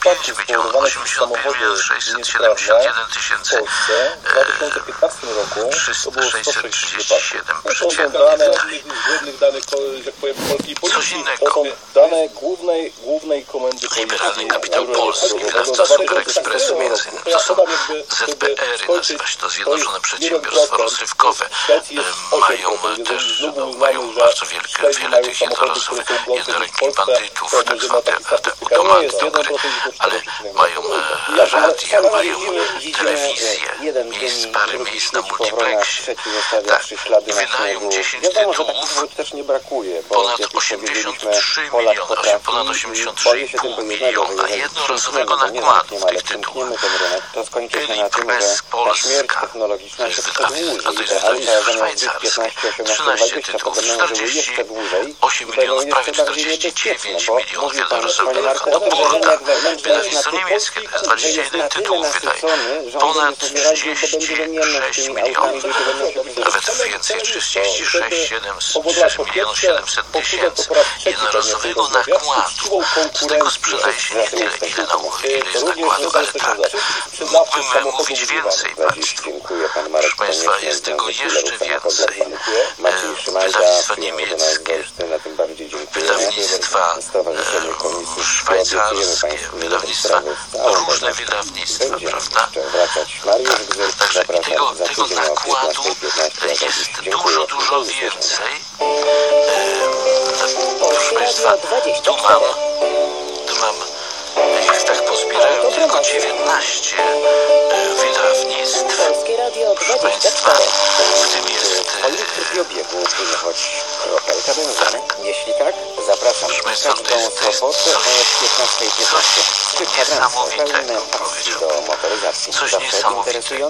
5 milion 671 tysięcy 337 przeciętnie wydali. Coś innego. Dane głównej komendy Liberalny Kapitał Polski, wydawca Super Expressu między innymi. To są ZPR-y, nazywa się to Zjednoczone Przedsiębiorstwa Rozrywkowe. Mają bardzo wiele tych jednorazowych jednorękich bandytów, tak zwane te automaty do gry, ale mają radia, mają telewizję, parę miejsc na multiplexie. Tak, wydają 10 tytułów, ponad 83,5 miliona jednorazowego nakładu w tych tytułach. Eli Press Polska, to jest wydawnictwo szwajcarskie, 13 tytułów, 48 milionów, prawie 49 milionów jednorazowego nakładu. Burda, wydawnictwo niemieckie, to jest 21 tytułów wydaje, ponad 36 milionów, nawet więcej, 36 milionów 700 tysięcy jednorazowego nakładu. Z tego sprzedaje się nie tyle, ile jest nakładu, ale tak, mógłbym mówić więcej Państwu. Proszę Państwa, jest tego jeszcze więcej. Wydawnictwa niemieckie, wydawnictwa szwajcarskie, wydawnictwa, różne wydawnictwa, prawda? Także tego nakładu jest dużo więcej. Proszę Państwa, tu mam, jak tak pozbierałem, tylko 19 wydawnictw. Proszę Państwa, w tym jest... Tak. Jeśli tak, zapraszam Proszę Państwa, to jest coś niesamowitego, powiedziałbym. Coś niesamowitego.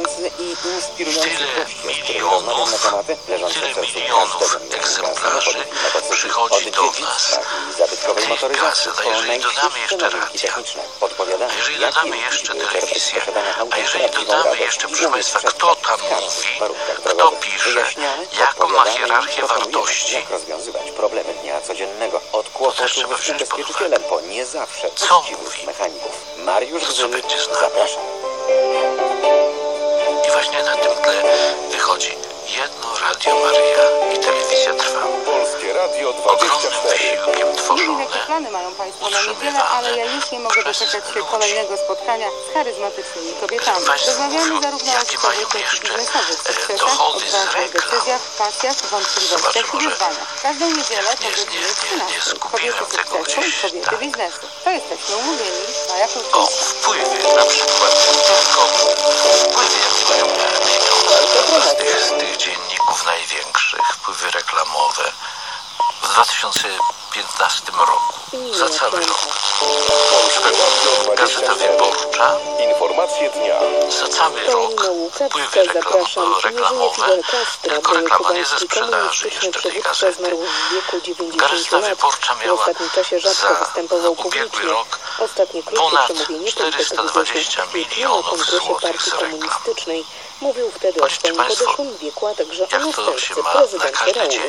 Tyle milionów egzemplarzy przychodzi do nas tych gazet, a jeżeli dodamy jeszcze radia, a jeżeli dodamy jeszcze telewizję, a jeżeli dodamy jeszcze, proszę Państwa, kto tam mówi, kto pisze, jaką ma hierarchię wartości, problemy dnia codziennego. Od to też trzeba wziąć pod uwagę. Po nie zawsze Co mówi? Mechaników. Mariusz To co Grzyl, będzie z nami? zapraszam. I właśnie na tym tle wychodzi jedno Radio Maryja i telewizja Trwam. Polskie Radio Ogromnym 24. wysiłkiem Nie tworzone, wiem, jakie plany mają Państwo na niedzielę, utrzymywane ale ja już nie mogę przez doczekać się ludzi. kolejnego spotkania z charyzmatycznymi kobietami. Gdyby Państwo Rozmawiamy mówią, zarówno o jakie mają życiowych, jak i jeszcze, biznesowych sukcesach, dochody z odważnych reklam. decyzjach, pasjach, wątpliwościach Zobaczę, i może wyzwaniach. Każdą niedzielę po nie godzinie zgubiłem 13. Kobiety tego sukcesu i gdzieś, kobiety tak. biznesu. To jesteśmy umówieni na jakąś O, wpływy, na przykład tylko wpływy, jakie mają pieniądze z tych dzienników największych, wpływy reklamowe w 2015 roku, za cały rok. Gazeta Wyborcza Informacje dnia. za cały rok, wpływy reklamowe, tylko reklama nie ze sprzedaży jeszcze tej gazety. Gazeta Wyborcza miała za ubiegły rok ponad 420 milionów złotych z reklam. Policzcie Państwo, jak to się ma na każdy dzień.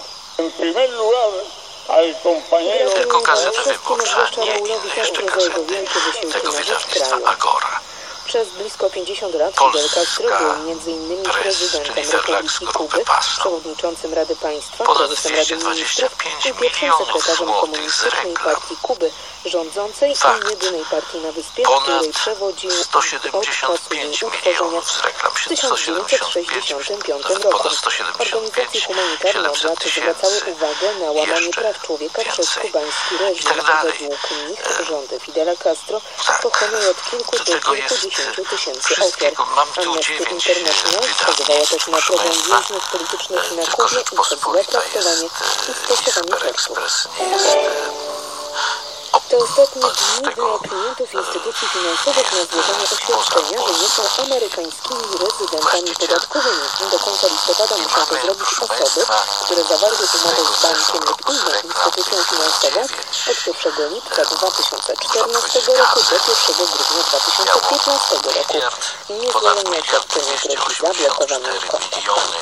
Tylko Gazeta Wyborcza, nie inne jeszcze gazety tego wydawnictwa Agora. Przez blisko 50 lat Polska Fidel Castro był m.in. Press, prezydentem czyli Verlags Republiki Grupy Kuby, Passau. przewodniczącym Rady Państwa, Ponad prezesem Rady Ministrów 225 i pierwszym milionów sekretarzem złotych z Komunistycznej reklam. Partii Kuby, rządzącej Fakt. i jedynej partii na wyspie, Ponad której przewodził od czasu jej 175 utworzenia milionów z reklam. w 1965 nawet roku. ponad 175, Organizacje humanitarne od 700 lat zwracały tysięcy, uwagę na łamanie jeszcze praw człowieka przez więcej. kubański I reżim. tak dalej. Według nich rządy Fidela Castro Tak. pochłonęły od kilku Do do tego jest kilkudziesięciu tysięcy ofiar. wszystkiego. Mam tu Amnesty 9 International wskazywała też na proszę problem Państwa. więźniów politycznych na Tylko Kubie i Rzeczpospolita zatraktowanie jest i i stosowanie Super tortur. Express nie jest Te ostatnie od dni tego dla klientów instytucji finansowych na złożenie oświadczenia wyniosą amerykańskimi rezydentami podatkowymi. Do końca listopada muszą to zrobić osoby, które zawarły umowę z bankiem lub inną instytucją finansową od 1 lipca 2014 roku do 1 grudnia 2015 roku. Niezłożenie oświadczenia grozi zablokowaniem kosztów.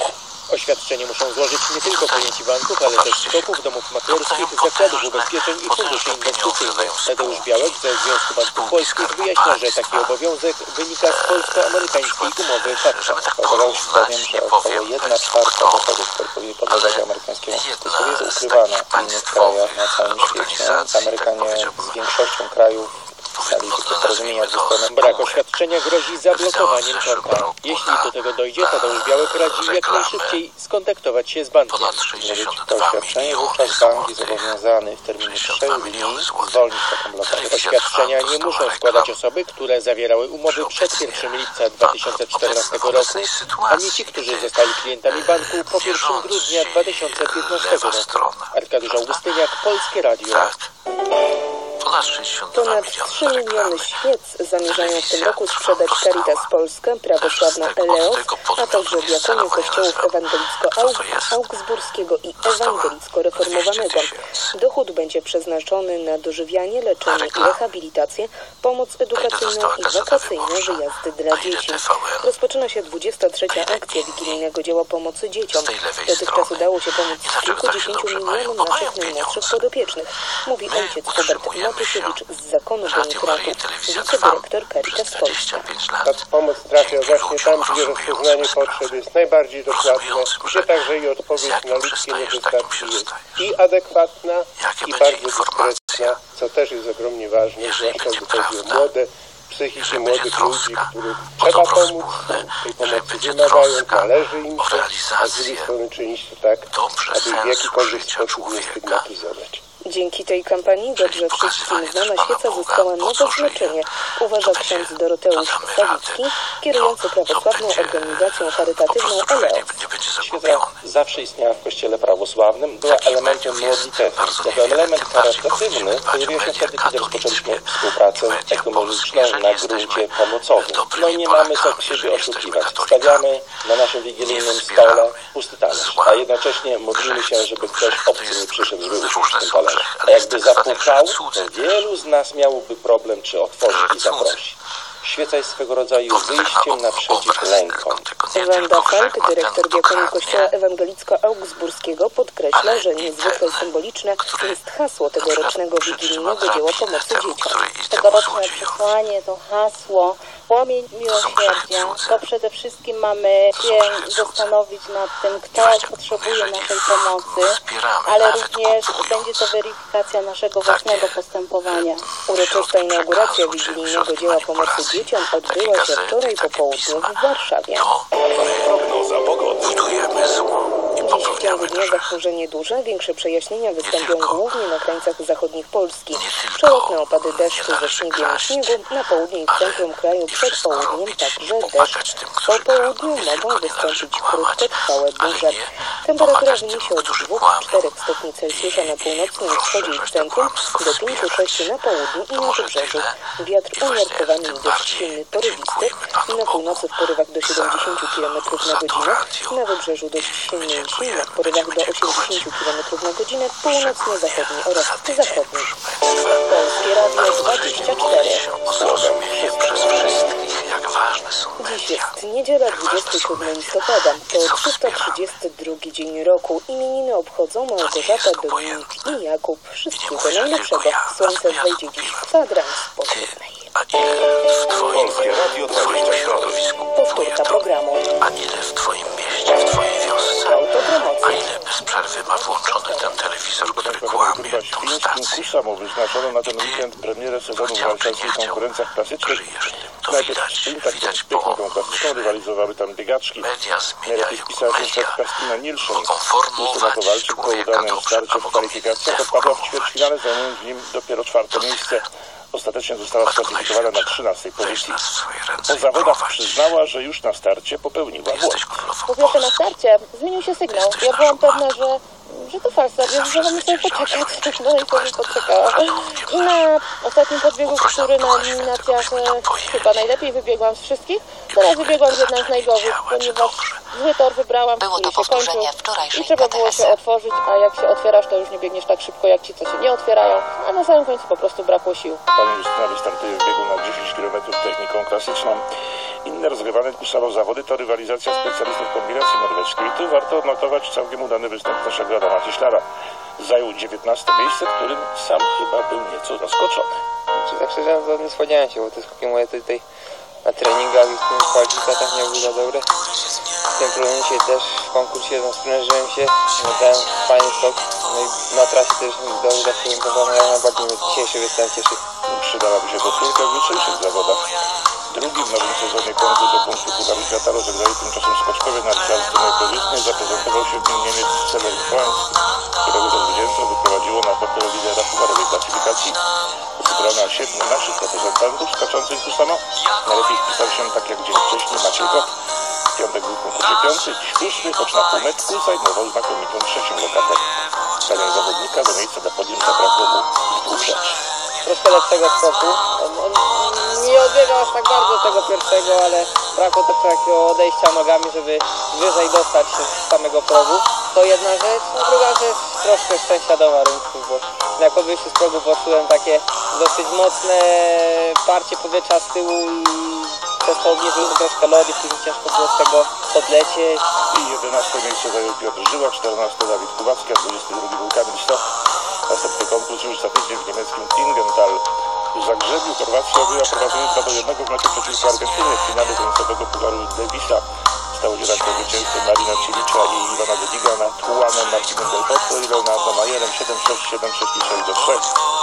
Oświadczenie muszą złożyć nie tylko klienci banków, ale też sklepów, domów maklerskich, zakładów ubezpieczeń i funduszy inwestycyjnych. Tadeusz Białek ze Związku Banków Polskich wyjaśnia, że taki obowiązek wynika z polsko-amerykańskiej umowy FATCA. Pokazał się bowiem, że około 1/4 dochodów portfolio podległych amerykańskiemu fiskusowi jest ukrywana w innych krajach na całym świecie. Amerykanie z większością krajów podpisali takie porozumienia dwustronne. Brak oświadczenia grozi zablokowaniem konta. Jeśli do tego dojdzie, Tadeusz Białek radzi jak najszybciej skontaktować się z bankiem. Złożyć to oświadczenie, wówczas bank jest zobowiązany w terminie 3 dni zwolnić taką blokadę. Oświadczenia nie muszą składać osoby, które zawierały umowy przed 1 lipca 2014 roku, ani ci, którzy zostali klientami banku po 1 grudnia 2015 roku. Arkadiusz Augustyniak, Polskie Radio. Ponad 3 miliony świec zamierzają w tym roku sprzedać Caritas Polska, Prawosławna Eleos, a także diakoniu kościołów ewangelicko-augsburskiego i ewangelicko-reformowanego. Dochód będzie przeznaczony na dożywianie, leczenie i rehabilitację, pomoc edukacyjną i wakacyjne wyjazdy dla dzieci. Rozpoczyna się 23. akcja wigilijnego dzieła pomocy dzieciom. Dotychczas udało się pomóc kilkudziesięciu milionom naszych najmłodszych podopiecznych, mówi ojciec Hubert Matysiewicz z Zakonu Bonikratu, wicedyrektor Caritas Polska. Ta pomoc trafia właśnie tam, gdzie rozpoznanie potrzeb jest najbardziej dokładne, gdzie także i odpowiedź na ludzkie niedostatki jest i adekwatna, i bardzo dyskretna, co też jest ogromnie ważne, zwłaszcza gdy chodzi o młode psychiki młodych ludzi, których trzeba pomóc, tej pomocy wymagają, należy im się, a z drugiej strony czynić to tak, aby w jakikolwiek sposób nie stygmatyzować. Dzięki tej kampanii dobrze wszystkim znana świeca zyskała nowe znaczenie, uważa ksiądz Doroteusz Sawicki, kierujący prawosławną organizacją charytatywną Eleos. Świeca zawsze istniała w kościele prawosławnym, była elementem modlitewnym. Jako element charytatywny pojawił się wtedy, kiedy rozpoczęliśmy współpracę ekonomiczną na gruncie pomocowym. No i nie mamy co siebie oszukiwać. Stawiamy na naszym wigilijnym stole pusty talerz, a jednocześnie modlimy się, żeby ktoś obcy nie przyszedł, żeby usiąść w tym talerzu. A jakby zapukał, to wielu z nas miałoby problem, czy otworzyć i zaprosić. Świeca jest swego rodzaju wyjściem naprzeciw lękom. Wanda Falk, dyrektor diakonii Kościoła ewangelicko-augsburskiego, podkreśla, że niezwykle symboliczne jest hasło tegorocznego wigilijnego dzieła pomocy dzieciom. Tegoroczne przesłanie, to hasło, płomień miłosierdzia, to przede wszystkim mamy się zastanowić nad tym, kto potrzebuje naszej pomocy, ale również będzie to weryfikacja naszego własnego postępowania. Uroczysta inauguracja wigilijnego dzieła pomocy dzieciom odbyła się wczoraj po południu w Warszawie. Prognoza pogody. Dziś w ciągu dnia zachmurzenie duże, większe przejaśnienia wystąpią głównie na krańcach zachodnich Polski. Przelotne opady deszczu ze śniegiem i śniegu, na południe i w centrum kraju przed południem także deszcz. Po południu mogą wystąpić krótkotrwałe burze. Temperatura wyniesie od 2-4 stopni Celsjusza na północnym wschodzie i w centrum, do 5-6 na południu i na wybrzeżu. Wiatr umiarkowany i dość silny, porywisty, na północy w porywach do 70 km na godzinę, na wybrzeżu dość silny i silny, w porywach do 80 km na godzinę, północno-zachodni oraz zachodni. Polskie Radio 24. Dziś jest niedziela, 27 listopada. To 332 dzień roku. Imieniny obchodzą Małgorzata, Dominik i Jakub. Wszystkiego najlepszego. Słońce wejdzie dziś w kwadrans połudnej. Polskie Radio 24. Powtórka programu. A ile w twoim mieście, w twojej wiosce? A ile bez przerwy ma włączony ten telewizor, który kłamie tą stację? Kursam wyznaczono na ten weekend premierę sezonu w walczących konkurencjach klasycznych. Najpierw w sprintach z techniką klasyczną rywalizowały tam biegaczki. Najlepiej wpisała się szwedzka Stina Nilsson. Justyna Kowalczyk po udanym starcie w kwalifikacjach odpadła w ćwierćfinale, zajmując w nim dopiero 4. miejsce. Ostatecznie została sklasyfikowana na 13. pozycji. Po zawodach przyznała, że już na starcie popełniła błąd. Mówię na starcie, zmienił się sygnał. Ja byłam pewna, że to farsa, więc żebym sobie poczekać. No i sobie poczekała. I na ostatnim podbiegu, który na eliminacjach chyba najlepiej wybiegłam z wszystkich, teraz wybiegłam z jedną z najgorzych, ponieważ Zły tor wybrałam, Było to który się kończył powtórzenie wczorajszej i trzeba było się PTS-y. otworzyć, a jak się otwierasz, to już nie biegniesz tak szybko jak ci, co się nie otwierają, a na samym końcu po prostu brakło sił. Pani Justyna wystartuje w biegu na 10 km techniką klasyczną. Inne rozgrywane kursową zawody to rywalizacja specjalistów kombinacji norweskiej. Tu warto odnotować całkiem udany występ naszego Adama Tischlera. Zajął 19 miejsce, którym sam chyba był nieco zaskoczony. Tak szczerze, to nie spodziewałem się, bo te skoki moje tutaj na treningach i w tym kwalifikacjach nie były za dobre. W tym problemie dzisiaj też w konkursie sprężyłem się, dałem fajny skok, no i na trasie też dobrze zaprezentowano, ale najbardziej mnie dzisiejszy występ cieszy. Przydałaby się powtórka w jutrzejszych zawodach. Drugi w nowym sezonie konkurs do punktu Pucharu Świata rozegrali tymczasem skoczkowie narciarscy. Najkorzystniej zaprezentował się w nim Niemiec Severin Freund, którego to zwycięstwo wyprowadziło na fotel lidera pucharowej klasyfikacji. Zgrana 7 naszych reprezentantów skaczących tu samo. Najlepiej wpisał się tak jak dzień wcześniej Maciej Kot. W piątek był w konkursie 5, dziś 6, choć na półmetku zajmował znakomitą 3. lokatę. Zdaniem zawodnika do miejsca na podium zabrakło mu 2 rzeczy. Troszkę lepszego skoku. On nie odbiegał aż tak bardzo tego pierwszego, ale brakło też takiego odejścia nogami, żeby wyżej dostać się z samego progu. To jedna rzecz, a druga rzecz troszkę szczęścia do warunków, bo jak po wyjściu z progu poczułem takie dosyć mocne parcie powietrza z tyłu i przez to obniżyłem troszkę lody, później ciężko było z tego odlecieć. I 11 miejsce zajął Piotr Żyła, 14 Dawid Kubacki, a 22 był Kamil Stoch. Następny konkurs już za tydzień w niemieckim Klingenthal. W Zagrzebiu Chorwacja objęła prowadzenie 2-1 w meczu przeciwko Argentynie w finale tenisowego Pucharu Davisa. Stało się tak po zwycięstwie Marina Civicza i Iwana Dediga nad Juanem Martinem Del Potro i Leonardo Majerem 7-6, 7-6 i 6-3.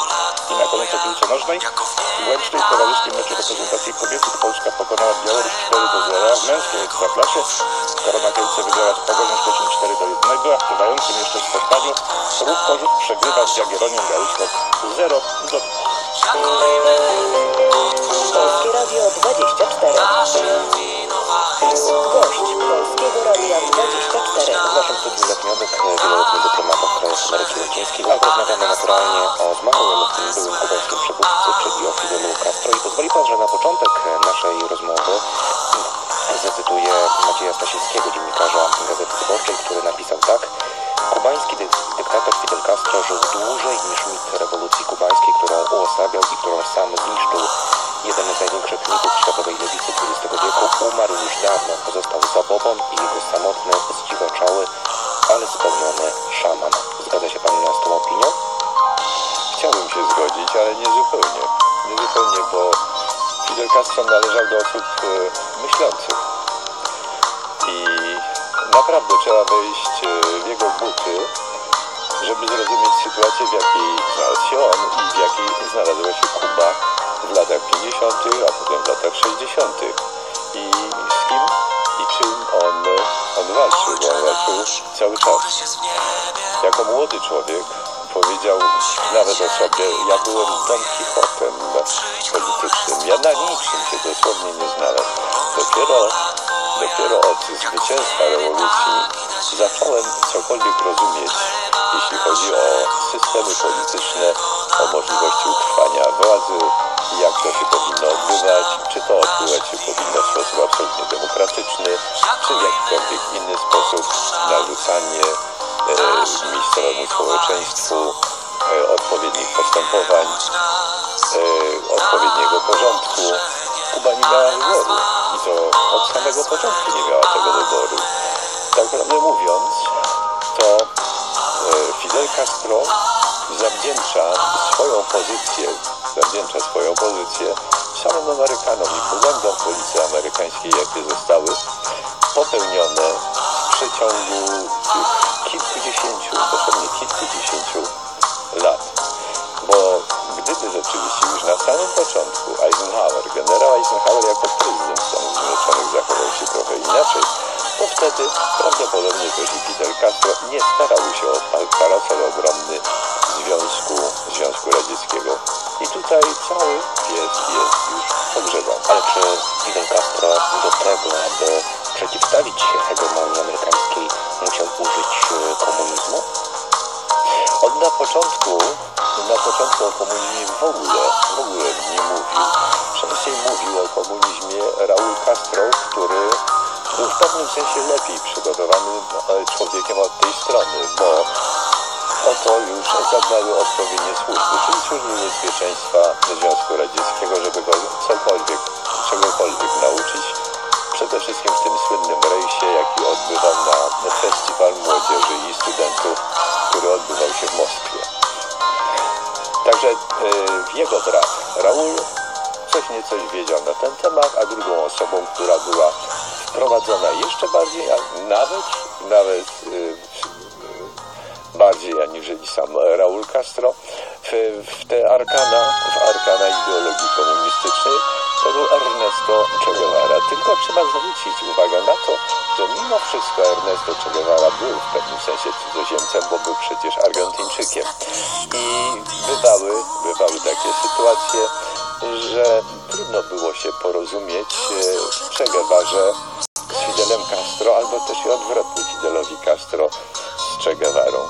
I na koniec o piłce nożnej. W Łęcznej w towarzyskim meczu reprezentacji kobiety Polska pokonała Białoruś 4-0. W męskiej ekstraklasie Korona Kielce wygrała z Pogonią Szczecin 4-1, a w trwającym jeszcze spotkaniu Ruch Chorzów przegrywa z Jagiellonią Białystok 0-2. Polskie Radio 24. Gość Polskiego Radia 24. W naszym studiu letniodek wieloletni dyplomata w krajach Ameryki Łacińskiej, a rozmawiamy naturalnie o zmarłym byłym kubańskim przywódcy, czyli o Fidelu Castro. I pozwoli pan, że na początek naszej rozmowy zacytuję Macieja Stasińskiego, dziennikarza Gazety Wyborczej, który napisał tak: kubański dyktator Fidel Castro żył dłużej niż mit rewolucji kubańskiej, którą uosabiał i którą sam zniszczył. Jeden z największych mitów światowej lewicy XX wieku umarł już dawno, pozostał zabobon i jego samotny, zdziwaczały, ale spełniony szaman. Zgadza się pan z tą opinią? Chciałbym się zgodzić, ale nie zupełnie. Nie zupełnie, bo Fidel Castro należał do osób myślących. I naprawdę trzeba wejść w jego buty, żeby zrozumieć sytuację, w jakiej znalazł się on i w jakiej znalazła się Kuba w latach 50., a potem w latach 60. I z kim i czym on walczył, bo on walczył cały czas. Jako młody człowiek powiedział nawet o sobie: ja byłem Don Quixotem politycznym, ja na niczym się dosłownie nie znalazł. Dopiero od zwycięstwa rewolucji zacząłem cokolwiek rozumieć, jeśli chodzi o systemy polityczne, o możliwości utrwania władzy, jak to się powinno odbywać, czy to odbywać się powinno w sposób absolutnie demokratyczny, czy w jakikolwiek inny sposób narzucanie miejscowemu społeczeństwu odpowiednich postępowań, odpowiedniego porządku. Kuba nie miała wyboru i to od samego początku nie miała tego wyboru. Tak naprawdę mówiąc, to Fidel Castro zawdzięcza swoją pozycję samym Amerykanom i błędom policji amerykańskiej, jakie zostały popełnione w przeciągu tych dosłownie kilkudziesięciu lat. Bo gdyby rzeczywiście już na samym początku generał Eisenhower jako prezydent Stanów Zjednoczonych zachował się trochę inaczej, to wtedy prawdopodobnie też i Fidel Castro nie starał się o parasol obronny Związku Radzieckiego. I tutaj cały pies jest już pogrzebany. Ale czy Fidel Castro do tego, aby przeciwstawić się hegemonii amerykańskiej, musiał użyć komunizmu? On na początku o komunizmie w ogóle nie mówił. Częściej mówił o komunizmie Raúl Castro, który był był w pewnym sensie lepiej przygotowanym człowiekiem od tej strony, bo o to już zadbały odpowiednie służby, czyli służby bezpieczeństwa Związku Radzieckiego, żeby go czegokolwiek nauczyć. Przede wszystkim w tym słynnym rejsie, jaki odbywał na Festiwal Młodzieży i Studentów, który odbywał się w Moskwie. Także jego brat Raul coś wiedział na ten temat, a drugą osobą, która była wprowadzona jeszcze bardziej, a nawet bardziej aniżeli sam Raul Castro w arkana ideologii komunistycznej, to był Ernesto Che Guevara. Tylko trzeba zwrócić uwagę na to, że mimo wszystko Ernesto Che Guevara był w pewnym sensie cudzoziemcem, bo był przecież Argentyńczykiem. I bywały takie sytuacje, że trudno było się porozumieć Che Guevarze z Fidelem Castro, albo też i odwrotnie Fidelowi Castro z Che Guevarą.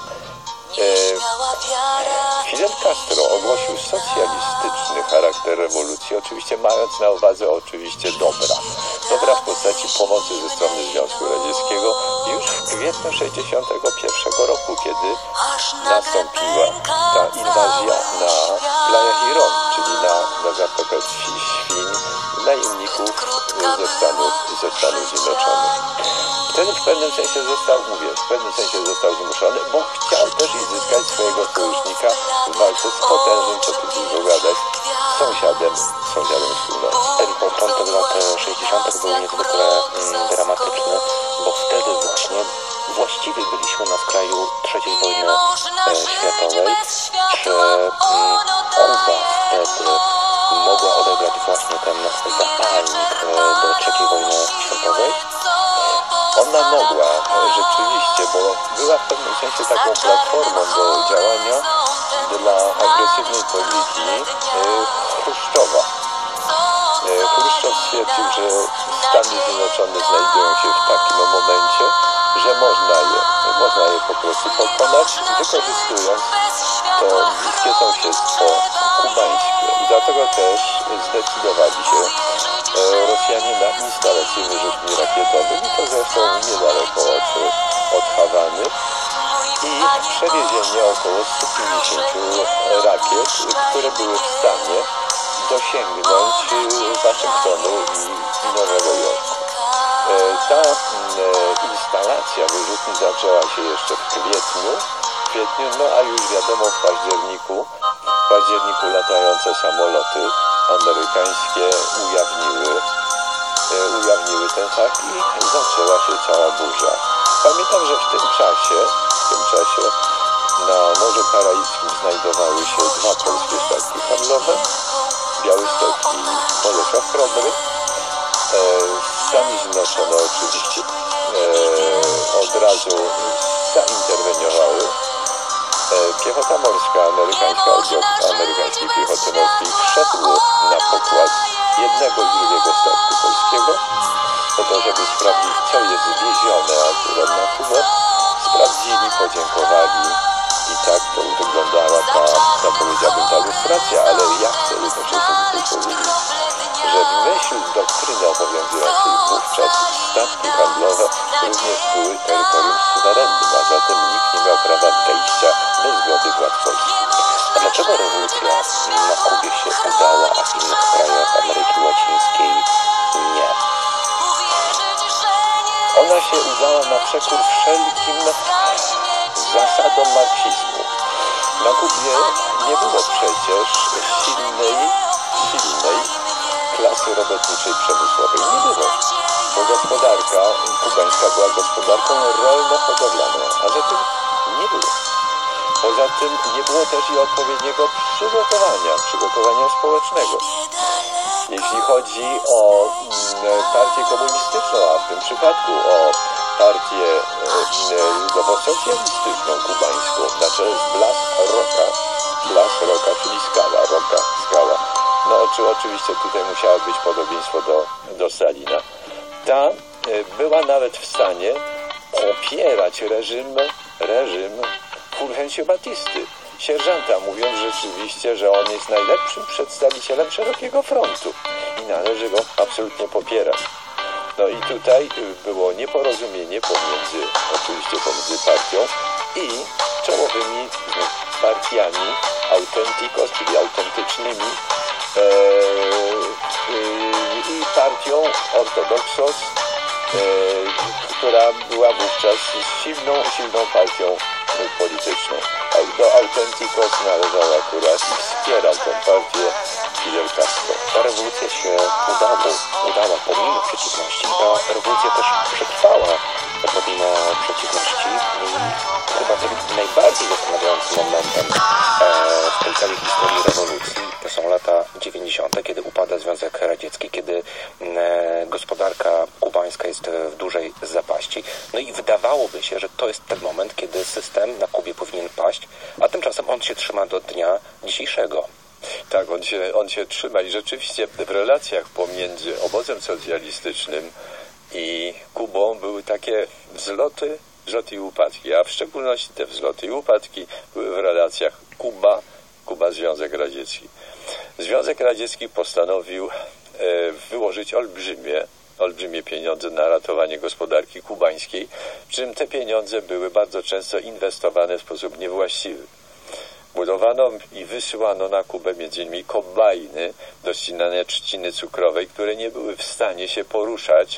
Fidel Castro ogłosił socjalistyczny charakter rewolucji, oczywiście mając na uwadze dobra w postaci pomocy ze strony Związku Radzieckiego już w kwietniu 1961 roku, kiedy nastąpiła ta inwazja na Playa Girón, czyli na Zatokę Świń, najemników ze Stanów Zjednoczonych. Wtedy w pewnym sensie został zmuszony, bo chciał też zyskać swojego sojusznika w walce z potężnym, co tu dużo gadać, sąsiadem wspólnoty. Ten początek lat 60. był niezwykle dramatyczny, bo wtedy właściwie byliśmy na skraju III wojny światowej. Czy Kuba wtedy mogła odegrać właśnie ten zapalnik do III wojny światowej? Ona mogła, rzeczywiście, bo była w pewnym sensie taką platformą do działania dla agresywnej polityki Chruszczowa. Chruszczow stwierdził, że Stany Zjednoczone znajdują się w takim momencie, że można je po prostu pokonać, wykorzystując to bliskie sąsiedztwo kubańskie. I dlatego też zdecydowali się Rosjanie na instalację wyrzutni rakietowych, i to zresztą niedaleko od Hawany, i przewiezienie około 150 rakiet, które były w stanie dosięgnąć Waszyngtonu i Nowego Jorku. Ta instalacja wyrzutni zaczęła się jeszcze w kwietniu, no a już wiadomo w październiku latające samoloty amerykańskie ujawniły ten fakt i zaczęła się cała burza. Pamiętam, że w tym czasie na Morzu Karaibskim znajdowały się dwa polskie statki handlowe, Białystok i Bolesław Chrobry. Stany Zjednoczone oczywiście od razu zainterweniowały. Piechota morska amerykańska, oddział amerykańskiej piechoty morskiej wszedł na pokład jednego i drugiego statku polskiego, po to, żeby sprawdzić, co jest wiezione akurat na Kubę. Sprawdzili, podziękowali i tak to wyglądała powiedziałbym, ta lustracja, ale ja chcę jednocześnie tutaj powiedzieć, że w myśl doktryny obowiązującej wówczas statki handlowe również były terytorium suwerennym, a zatem nikt nie miał prawa wejścia bez zgody władz polskich. A dlaczego rewolucja na Kubie się udała, a w innych krajach Ameryki Łacińskiej nie? Ona się udała na przekór wszelkim zasadom marksizmu. Na Kubie nie było przecież silnej klasy robotniczej przemysłowej. Nie było. Bo gospodarka kubańska była gospodarką rolno-hodowlaną, a zatem nie było. Poza tym nie było też i odpowiedniego przygotowania społecznego. Jeśli chodzi o partię komunistyczną, a w tym przypadku o partię ludowo-socjalistyczną kubańską, na czele z Blas Roca, czyli skała. No oczywiście tutaj musiało być podobieństwo do Stalina. Ta była nawet w stanie popierać reżim Fulgencio Batisty, sierżanta, mówiąc rzeczywiście, że on jest najlepszym przedstawicielem szerokiego frontu i należy go absolutnie popierać. No i tutaj było nieporozumienie oczywiście pomiędzy partią i czołowymi partiami Autentikos, czyli autentycznymi, i partią Ortodoksos, która była wówczas silną partią polityczną. Do Autentikos należał akurat i wspierał tę partię Fidel Castro. Ta rewolucja się udała pomimo przeciwności. Ta rewolucja też przetrwała pomimo przeciwności. Chyba tym najbardziej zastanawiającym momentem w tej całej historii rewolucji to są lata 90., kiedy upada Związek Radziecki, kiedy gospodarka kubańska jest w dużej zapaści. No i wydawałoby się, że to jest ten moment, kiedy system na Kubie powinien paść, a tymczasem on się trzyma do dnia dzisiejszego. Tak, on się trzyma i rzeczywiście w relacjach pomiędzy obozem socjalistycznym i Kubą były takie wzloty i upadki, a w szczególności te wzloty i upadki były w relacjach Kuba-Związek Radziecki. Związek Radziecki postanowił wyłożyć olbrzymie pieniądze na ratowanie gospodarki kubańskiej, przy czym te pieniądze były bardzo często inwestowane w sposób niewłaściwy. Budowano i wysyłano na Kubę m.in. kombajny do ścinania trzciny cukrowej, które nie były w stanie się poruszać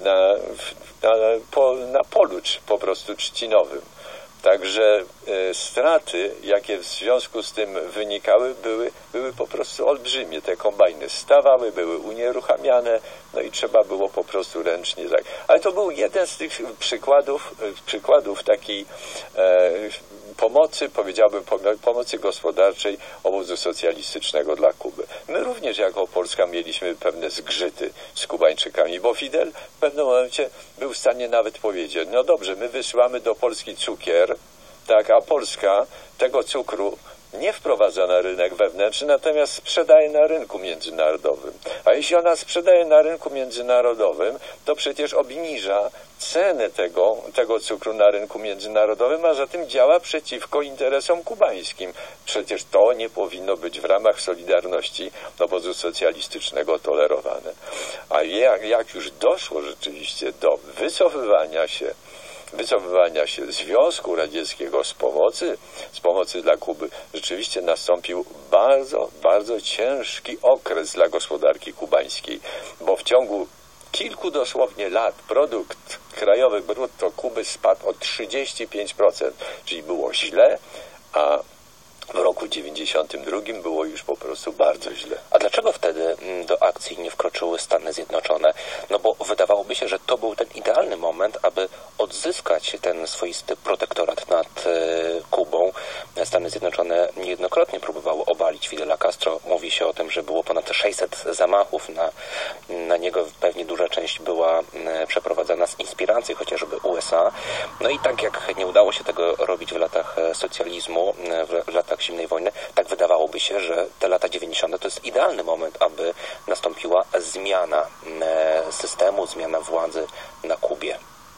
na polu po prostu trzcinowym. Także straty, jakie w związku z tym wynikały, były po prostu olbrzymie. Te kombajny stawały, były unieruchamiane, no i trzeba było po prostu ręcznie. Ale to był jeden z tych przykładów takiej pomocy, powiedziałbym, pomocy gospodarczej obozu socjalistycznego dla Kuby. My również jako Polska mieliśmy pewne zgrzyty z Kubańczykami, bo Fidel w pewnym momencie był w stanie nawet powiedzieć, no dobrze, my wysyłamy do Polski cukier, tak, a Polska tego cukru nie wprowadza na rynek wewnętrzny, natomiast sprzedaje na rynku międzynarodowym. A jeśli ona sprzedaje na rynku międzynarodowym, to przecież obniża cenę tego cukru na rynku międzynarodowym, a zatem działa przeciwko interesom kubańskim. Przecież to nie powinno być w ramach solidarności obozu socjalistycznego tolerowane. A jak już doszło rzeczywiście do wycofywania się Związku Radzieckiego z pomocy dla Kuby, rzeczywiście nastąpił bardzo, bardzo ciężki okres dla gospodarki kubańskiej, bo w ciągu kilku dosłownie lat produkt krajowy brutto Kuby spadł o 35%, czyli było źle, a w roku 92 było już po prostu bardzo źle. A dlaczego wtedy do akcji nie wkroczyły Stany Zjednoczone? No bo wydawałoby się, że to był ten idealny moment, aby odzyskać ten swoisty protektorat nad Kubą. Stany Zjednoczone niejednokrotnie próbowały obalić Fidela Castro. Mówi się o tym, że było ponad 600 zamachów na niego. Pewnie duża część była przeprowadzana z inspiracji chociażby USA. No i tak jak nie udało się tego robić w latach socjalizmu, w latach zimnej wojny, tak wydawałoby się, że te lata 90. to jest idealny moment, aby nastąpiła zmiana systemu, zmiana władzy na Kubie.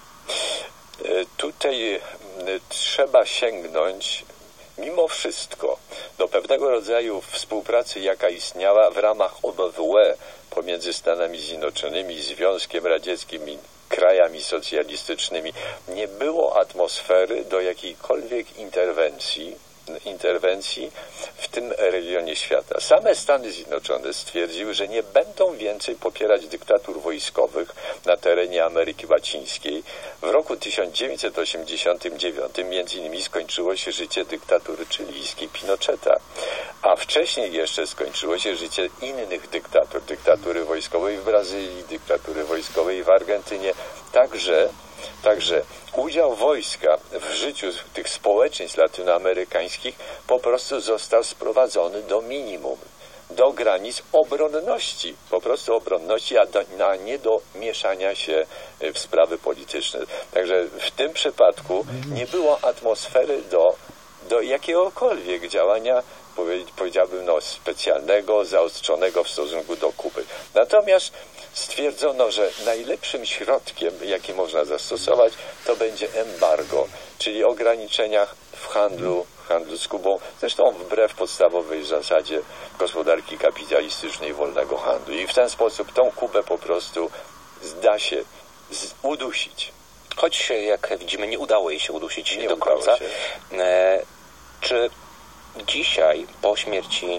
Tutaj trzeba sięgnąć mimo wszystko do pewnego rodzaju współpracy, jaka istniała w ramach OBWE pomiędzy Stanami Zjednoczonymi, Związkiem Radzieckim i krajami socjalistycznymi. Nie było atmosfery do jakiejkolwiek interwencji w tym regionie świata. Same Stany Zjednoczone stwierdziły, że nie będą więcej popierać dyktatur wojskowych na terenie Ameryki Łacińskiej. W roku 1989 między innymi skończyło się życie dyktatury chilijskiej Pinocheta, a wcześniej jeszcze skończyło się życie innych dyktatury wojskowej w Brazylii, dyktatury wojskowej w Argentynie. Także udział wojska w życiu tych społeczeństw latynoamerykańskich po prostu został sprowadzony do minimum, do granic obronności, po prostu obronności, a nie do mieszania się w sprawy polityczne. Także w tym przypadku nie było atmosfery do jakiegokolwiek działania, powiedziałbym, specjalnego, zaostrzonego w stosunku do Kuby. Natomiast stwierdzono, że najlepszym środkiem, jaki można zastosować, to będzie embargo, czyli ograniczenia w handlu z Kubą, zresztą wbrew podstawowej zasadzie gospodarki kapitalistycznej wolnego handlu. I w ten sposób tą Kubę po prostu da się udusić. Choć, jak widzimy, nie udało jej się udusić do końca. Czy dzisiaj, po śmierci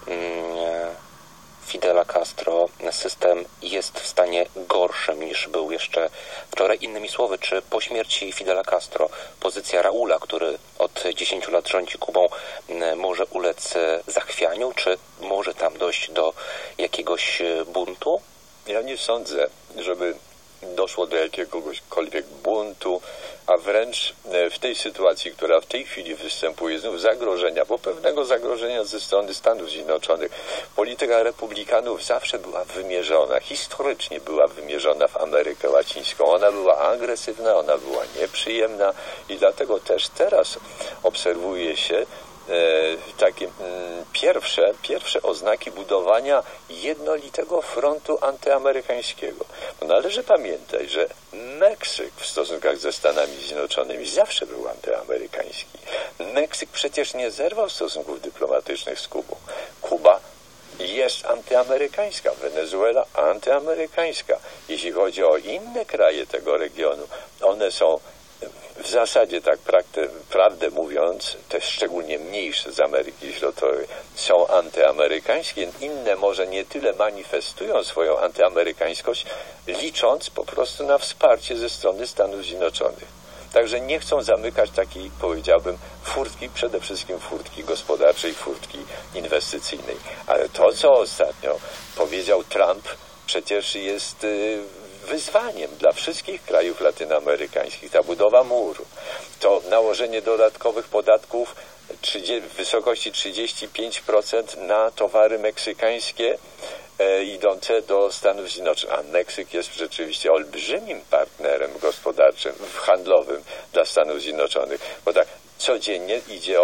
Fidela Castro, system jest w stanie gorszym niż był jeszcze wczoraj? Innymi słowy, czy po śmierci Fidela Castro pozycja Raula, który od 10 lat rządzi Kubą, może ulec zachwianiu? Czy może tam dojść do jakiegoś buntu? Ja nie sądzę, żeby doszło do jakiegokolwiek buntu, a wręcz w tej sytuacji, która w tej chwili występuje, znów zagrożenia, bo pewnego zagrożenia ze strony Stanów Zjednoczonych. Polityka republikanów zawsze była wymierzona, historycznie była wymierzona w Amerykę Łacińską. Ona była agresywna, ona była nieprzyjemna i dlatego też teraz obserwuje się takie pierwsze oznaki budowania jednolitego frontu antyamerykańskiego. Bo należy pamiętać, że Meksyk w stosunkach ze Stanami Zjednoczonymi zawsze był antyamerykański. Meksyk przecież nie zerwał stosunków dyplomatycznych z Kubą. Kuba jest antyamerykańska, Wenezuela antyamerykańska. Jeśli chodzi o inne kraje tego regionu, one są w zasadzie, tak prawdę mówiąc, te szczególnie mniejsze z Ameryki Środkowej, są antyamerykańskie. Inne może nie tyle manifestują swoją antyamerykańskość, licząc po prostu na wsparcie ze strony Stanów Zjednoczonych. Także nie chcą zamykać takiej, powiedziałbym, furtki, przede wszystkim furtki gospodarczej, furtki inwestycyjnej. Ale to, co ostatnio powiedział Trump, przecież jest wyzwaniem dla wszystkich krajów latynoamerykańskich. Ta budowa muru, to nałożenie dodatkowych podatków w wysokości 35% na towary meksykańskie idące do Stanów Zjednoczonych. A Meksyk jest rzeczywiście olbrzymim partnerem gospodarczym, handlowym dla Stanów Zjednoczonych, bo tak codziennie idzie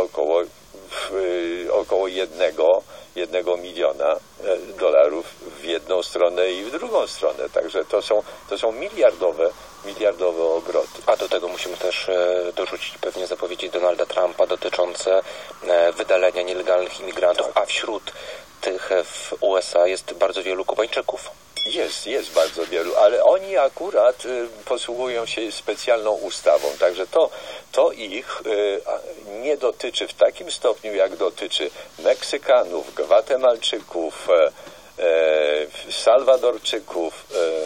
około 1 miliona dolarów w jedną stronę i w drugą stronę. Także to są miliardowe obroty. A do tego musimy też dorzucić pewnie zapowiedzi Donalda Trumpa dotyczące wydalenia nielegalnych imigrantów, a wśród tych w USA jest bardzo wielu Kubańczyków. Jest bardzo wielu, ale oni akurat posługują się specjalną ustawą, także to ich nie dotyczy w takim stopniu, jak dotyczy Meksykanów, Gwatemalczyków, Salwadorczyków,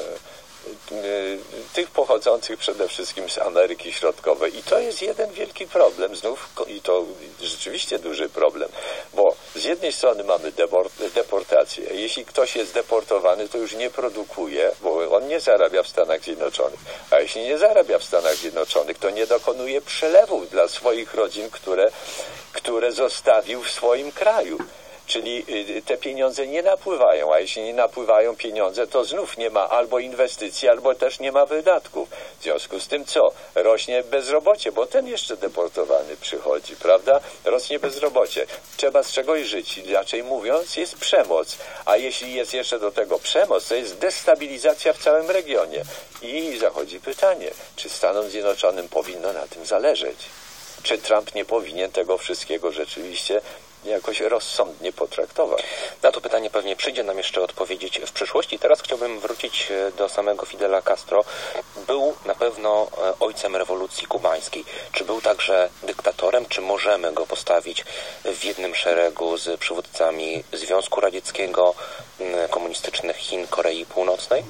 tych pochodzących przede wszystkim z Ameryki Środkowej. I to jest jeden wielki problem znów, i to rzeczywiście duży problem, bo z jednej strony mamy deportację. Jeśli ktoś jest deportowany, to już nie produkuje, bo on nie zarabia w Stanach Zjednoczonych. A jeśli nie zarabia w Stanach Zjednoczonych, to nie dokonuje przelewów dla swoich rodzin, które zostawił w swoim kraju. Czyli te pieniądze nie napływają, a jeśli nie napływają pieniądze, to znów nie ma albo inwestycji, albo też nie ma wydatków. W związku z tym co? Rośnie bezrobocie, bo ten jeszcze deportowany przychodzi, prawda? Rośnie bezrobocie. Trzeba z czegoś żyć. Inaczej mówiąc, jest przemoc. A jeśli jest jeszcze do tego przemoc, to jest destabilizacja w całym regionie. I zachodzi pytanie, czy Stanom Zjednoczonym powinno na tym zależeć? Czy Trump nie powinien tego wszystkiego rzeczywiście jakoś rozsądnie potraktować? Na to pytanie pewnie przyjdzie nam jeszcze odpowiedzieć w przyszłości. Teraz chciałbym wrócić do samego Fidela Castro. Był na pewno ojcem rewolucji kubańskiej. Czy był także dyktatorem? Czy możemy go postawić w jednym szeregu z przywódcami Związku Radzieckiego, komunistycznych Chin, Korei Północnej?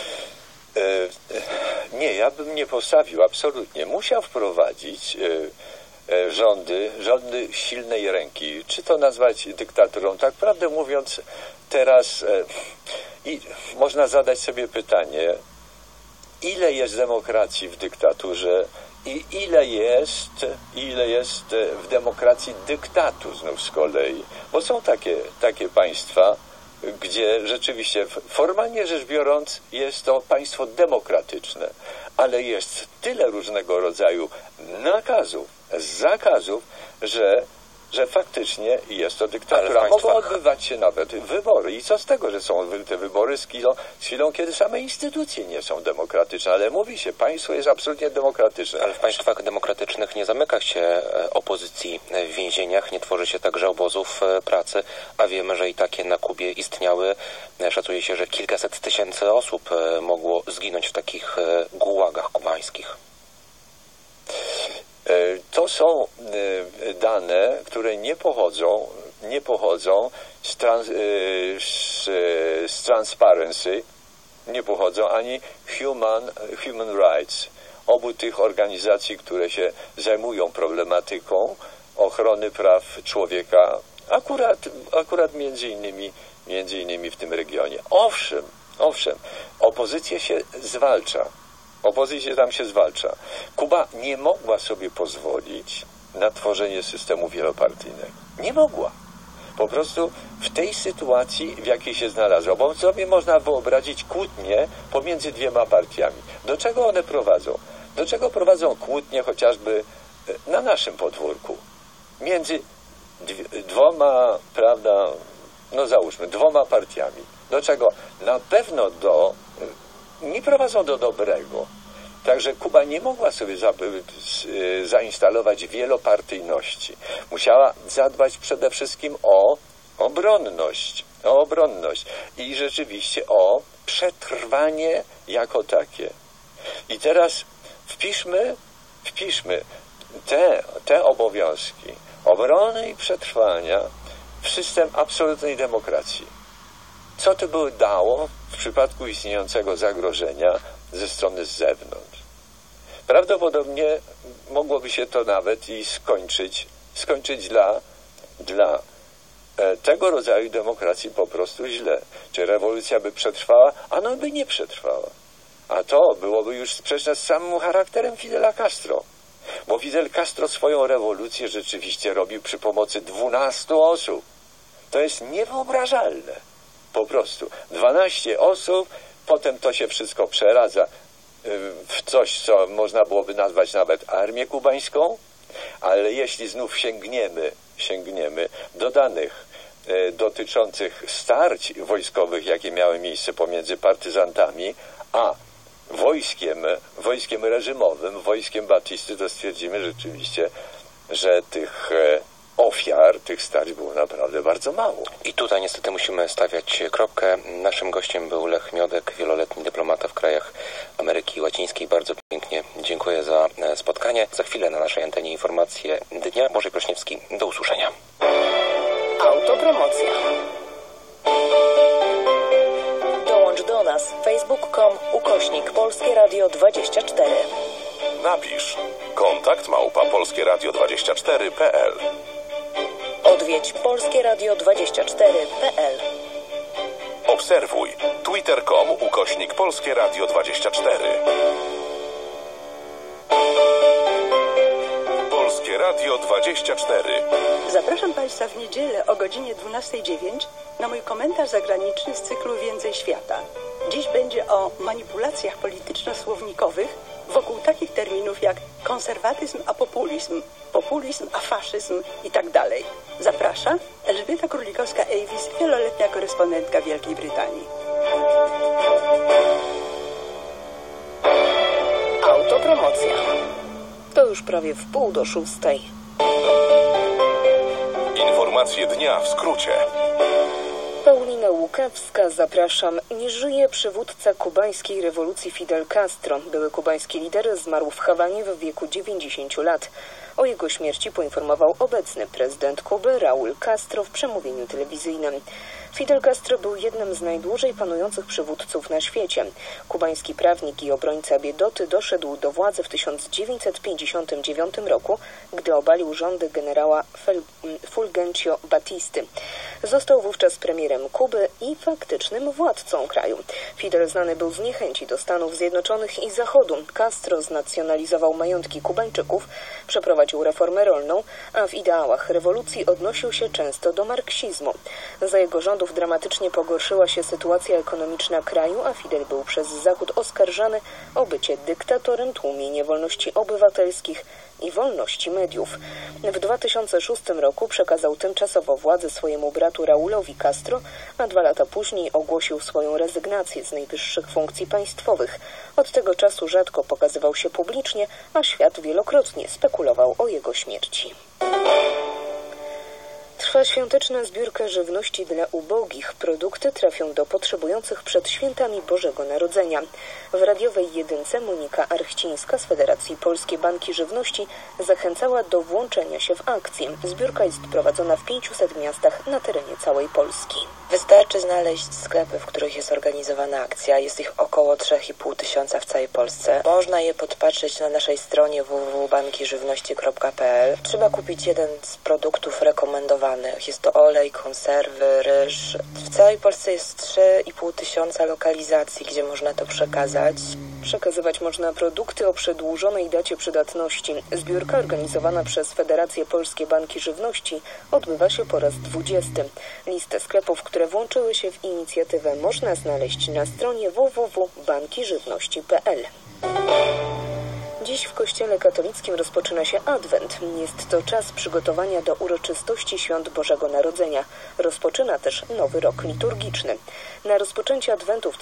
Nie, ja bym nie postawił, absolutnie. Musiał wprowadzić rządy silnej ręki. Czy to nazwać dyktaturą? Tak prawdę mówiąc, teraz można zadać sobie pytanie, ile jest demokracji w dyktaturze i ile jest w demokracji dyktatu znów z kolei. Bo są takie państwa, gdzie rzeczywiście formalnie rzecz biorąc jest to państwo demokratyczne, ale jest tyle różnego rodzaju nakazów, zakazów, że że faktycznie jest to dyktatura. Mogą odbywać się nawet wybory. I co z tego, że są te wybory z chwilą, kiedy same instytucje nie są demokratyczne. Ale mówi się, państwo jest absolutnie demokratyczne. Ale w państwach demokratycznych nie zamyka się opozycji w więzieniach, nie tworzy się także obozów pracy, a wiemy, że i takie na Kubie istniały. Szacuje się, że kilkaset tysięcy osób mogło zginąć w takich gułagach kubańskich. To są dane, które nie pochodzą z Transparency, nie pochodzą ani Human Rights, obu tych organizacji, które się zajmują problematyką ochrony praw człowieka, akurat między innymi w tym regionie. Owszem, opozycja się zwalcza. Opozycja tam się zwalcza. Kuba nie mogła sobie pozwolić na tworzenie systemu wielopartyjnego. Nie mogła. Po prostu w tej sytuacji, w jakiej się znalazła, bo sobie można wyobrazić kłótnie pomiędzy dwiema partiami. Do czego one prowadzą? Do czego prowadzą kłótnie chociażby na naszym podwórku? Między dwoma, prawda, załóżmy, dwoma partiami. Do czego? Na pewno nie prowadzą do dobrego. Także Kuba nie mogła sobie zainstalować wielopartyjności. Musiała zadbać przede wszystkim o obronność i rzeczywiście o przetrwanie jako takie. I teraz wpiszmy te obowiązki obrony i przetrwania w system absolutnej demokracji. Co to by dało w przypadku istniejącego zagrożenia ze strony z zewnątrz? Prawdopodobnie mogłoby się to nawet i skończyć dla tego rodzaju demokracji po prostu źle. Czy rewolucja by przetrwała? A no by nie przetrwała. A to byłoby już sprzeczne z samym charakterem Fidela Castro. Bo Fidel Castro swoją rewolucję rzeczywiście robił przy pomocy 12 osób. To jest niewyobrażalne. Po prostu 12 osób, potem to się wszystko przeradza w coś, co można byłoby nazwać nawet armię kubańską, ale jeśli znów sięgniemy do danych dotyczących starć wojskowych, jakie miały miejsce pomiędzy partyzantami, a wojskiem reżimowym, wojskiem Batisty, to stwierdzimy rzeczywiście, że tych ofiar, tych starć było naprawdę bardzo mało. I tutaj niestety musimy stawiać kropkę. Naszym gościem był Lech Miodek, wieloletni dyplomata w krajach Ameryki Łacińskiej. Bardzo pięknie dziękuję za spotkanie. Za chwilę na naszej antenie informacje dnia. Bożej Prośniewski, do usłyszenia. Autopromocja. Dołącz do nas facebook.com/Polskie Radio 24. Napisz kontakt@polskieradio24.pl. Odwiedź polskieradio24.pl. Obserwuj twitter.com/Polskie Radio 24. Polskie Radio 24. Zapraszam Państwa w niedzielę o godzinie 12:09 na mój komentarz zagraniczny z cyklu Więcej Świata. Dziś będzie o manipulacjach polityczno-słownikowych wokół takich terminów jak konserwatyzm a populizm, populizm a faszyzm i tak dalej. Zaprasza Elżbieta Królikowska-Avis, wieloletnia korespondentka Wielkiej Brytanii. Autopromocja. To już prawie 5:45. Informacje dnia w skrócie. Paulina Łukawska, zapraszam. Nie żyje przywódca kubańskiej rewolucji Fidel Castro. Były kubański lider zmarł w Hawanie w wieku 90 lat. O jego śmierci poinformował obecny prezydent Kuby Raúl Castro w przemówieniu telewizyjnym. Fidel Castro był jednym z najdłużej panujących przywódców na świecie. Kubański prawnik i obrońca biedoty doszedł do władzy w 1959 roku, gdy obalił rządy generała Fulgencio Batisty. Został wówczas premierem Kuby i faktycznym władcą kraju. Fidel znany był z niechęci do Stanów Zjednoczonych i Zachodu. Castro znacjonalizował majątki Kubańczyków, przeprowadził reformę rolną, a w ideałach rewolucji odnosił się często do marksizmu. Za jego rządów rządów dramatycznie pogorszyła się sytuacja ekonomiczna kraju, a Fidel był przez Zachód oskarżany o bycie dyktatorem, tłumienie wolności obywatelskich i wolności mediów. W 2006 roku przekazał tymczasowo władzę swojemu bratu Raulowi Castro, a 2 lata później ogłosił swoją rezygnację z najwyższych funkcji państwowych. Od tego czasu rzadko pokazywał się publicznie, a świat wielokrotnie spekulował o jego śmierci. Trwa świąteczna zbiórka żywności dla ubogich. Produkty trafią do potrzebujących przed świętami Bożego Narodzenia. W radiowej jedynce Monika Archcińska z Federacji Polskie Banki Żywności zachęcała do włączenia się w akcję. Zbiórka jest prowadzona w 500 miastach na terenie całej Polski. Wystarczy znaleźć sklepy, w których jest organizowana akcja. Jest ich około 3,5 tysiąca w całej Polsce. Można je podpatrzeć na naszej stronie www.bankiżywności.pl. Trzeba kupić jeden z produktów rekomendowanych. Jest to olej, konserwy, ryż. W całej Polsce jest 3,5 tysiąca lokalizacji, gdzie można to przekazać. Przekazywać można produkty o przedłużonej dacie przydatności. Zbiórka organizowana przez Federację Polskie Banki Żywności odbywa się po raz 20. Listę sklepów, które włączyły się w inicjatywę, można znaleźć na stronie www.bankiżywności.pl. Dziś w Kościele katolickim rozpoczyna się Adwent. Jest to czas przygotowania do uroczystości świąt Bożego Narodzenia. Rozpoczyna też nowy rok liturgiczny. Na rozpoczęcie Adwentu w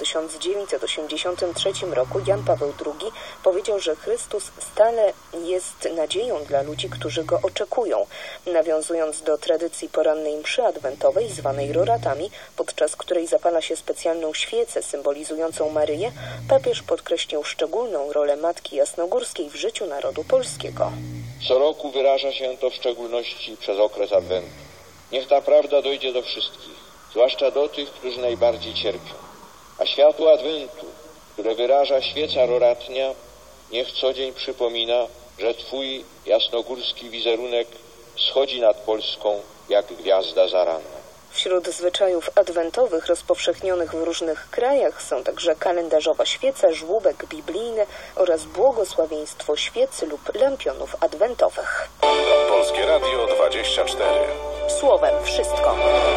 1983 roku Jan Paweł II powiedział, że Chrystus stale jest nadzieją dla ludzi, którzy Go oczekują. Nawiązując do tradycji porannej mszy adwentowej, zwanej roratami, podczas której zapala się specjalną świecę symbolizującą Maryję, papież podkreślił szczególną rolę Matki Jasnogórskiej w życiu narodu polskiego. Co roku wyraża się to w szczególności przez okres Adwentu. Niech ta prawda dojdzie do wszystkich, zwłaszcza do tych, którzy najbardziej cierpią. A światło Adwentu, które wyraża świeca roratnia, niech co dzień przypomina, że Twój jasnogórski wizerunek schodzi nad Polską jak gwiazda zaranna. Wśród zwyczajów adwentowych rozpowszechnionych w różnych krajach są także kalendarzowa świeca, żłóbek biblijny oraz błogosławieństwo świecy lub lampionów adwentowych. Polskie Radio 24. Słowem wszystko.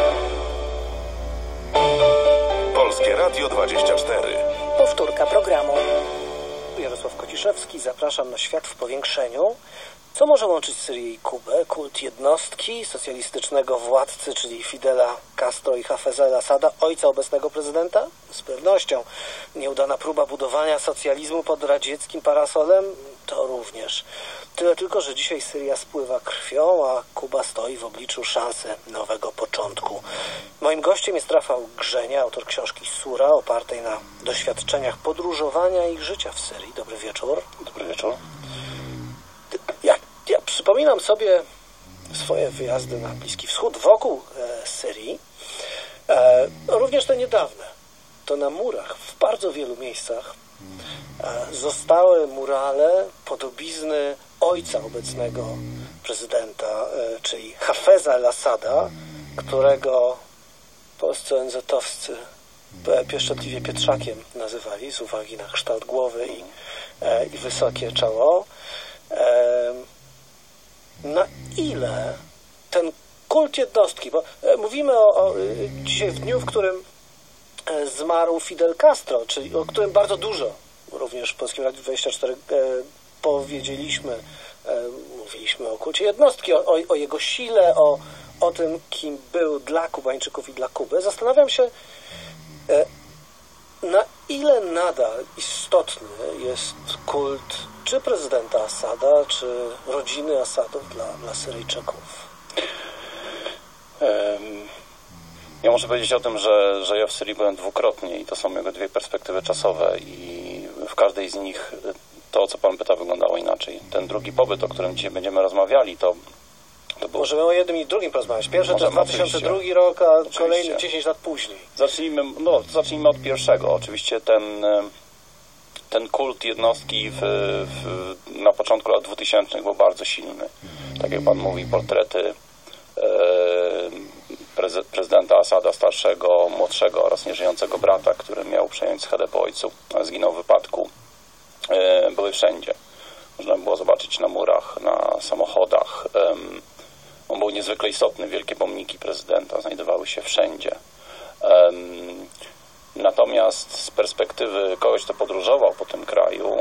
Polskie Radio 24. Powtórka programu. Jarosław Kociszewski, zapraszam na Świat w powiększeniu. Co może łączyć Syrię i Kubę? Kult jednostki, socjalistycznego władcy, czyli Fidela Castro i Hafeza el-Assada, ojca obecnego prezydenta? Z pewnością. Nieudana próba budowania socjalizmu pod radzieckim parasolem? To również. Tyle tylko, że dzisiaj Syria spływa krwią, a Kuba stoi w obliczu szansy nowego początku. Moim gościem jest Rafał Grzenia, autor książki Sura, opartej na doświadczeniach podróżowania i życia w Syrii. Dobry wieczór. Dobry wieczór. Ja przypominam sobie swoje wyjazdy na Bliski Wschód wokół Syrii, również te niedawne. To na murach w bardzo wielu miejscach zostały murale, podobizny ojca obecnego prezydenta, czyli Hafeza el-Assada, którego polscy ONZ-owcy pieszczotliwie Pietrzakiem nazywali z uwagi na kształt głowy i wysokie czoło. Na ile ten kult jednostki, bo mówimy dzisiaj w dniu, w którym zmarł Fidel Castro, czyli o którym bardzo dużo również w Polskim Radiu 24 mówiliśmy o kulcie jednostki, o jego sile, o tym, kim był dla Kubańczyków i dla Kuby. Zastanawiam się, na ile nadal istotny jest kult czy prezydenta Assada, czy rodziny Assadów dla Syryjczyków? Ja muszę powiedzieć o tym, że ja w Syrii byłem dwukrotnie i to są jego dwie perspektywy czasowe i w każdej z nich to, o co pan pyta, wyglądało inaczej. Ten drugi pobyt, o którym dzisiaj będziemy rozmawiali, to był... Możemy o jednym i drugim porozmawiać. Pierwszy to jest 2002 rok, a oczywiście. Kolejny 10 lat później. Zacznijmy od pierwszego. Oczywiście ten kult jednostki na początku lat 2000 był bardzo silny. Tak jak pan mówi, portrety prezydenta Assada starszego, młodszego oraz nieżyjącego brata, który miał przejąć schedę po ojcu, zginął w wypadku, były wszędzie. Można było zobaczyć na murach, na samochodach. On był niezwykle istotny, wielkie pomniki prezydenta znajdowały się wszędzie. Natomiast z perspektywy kogoś, kto podróżował po tym kraju,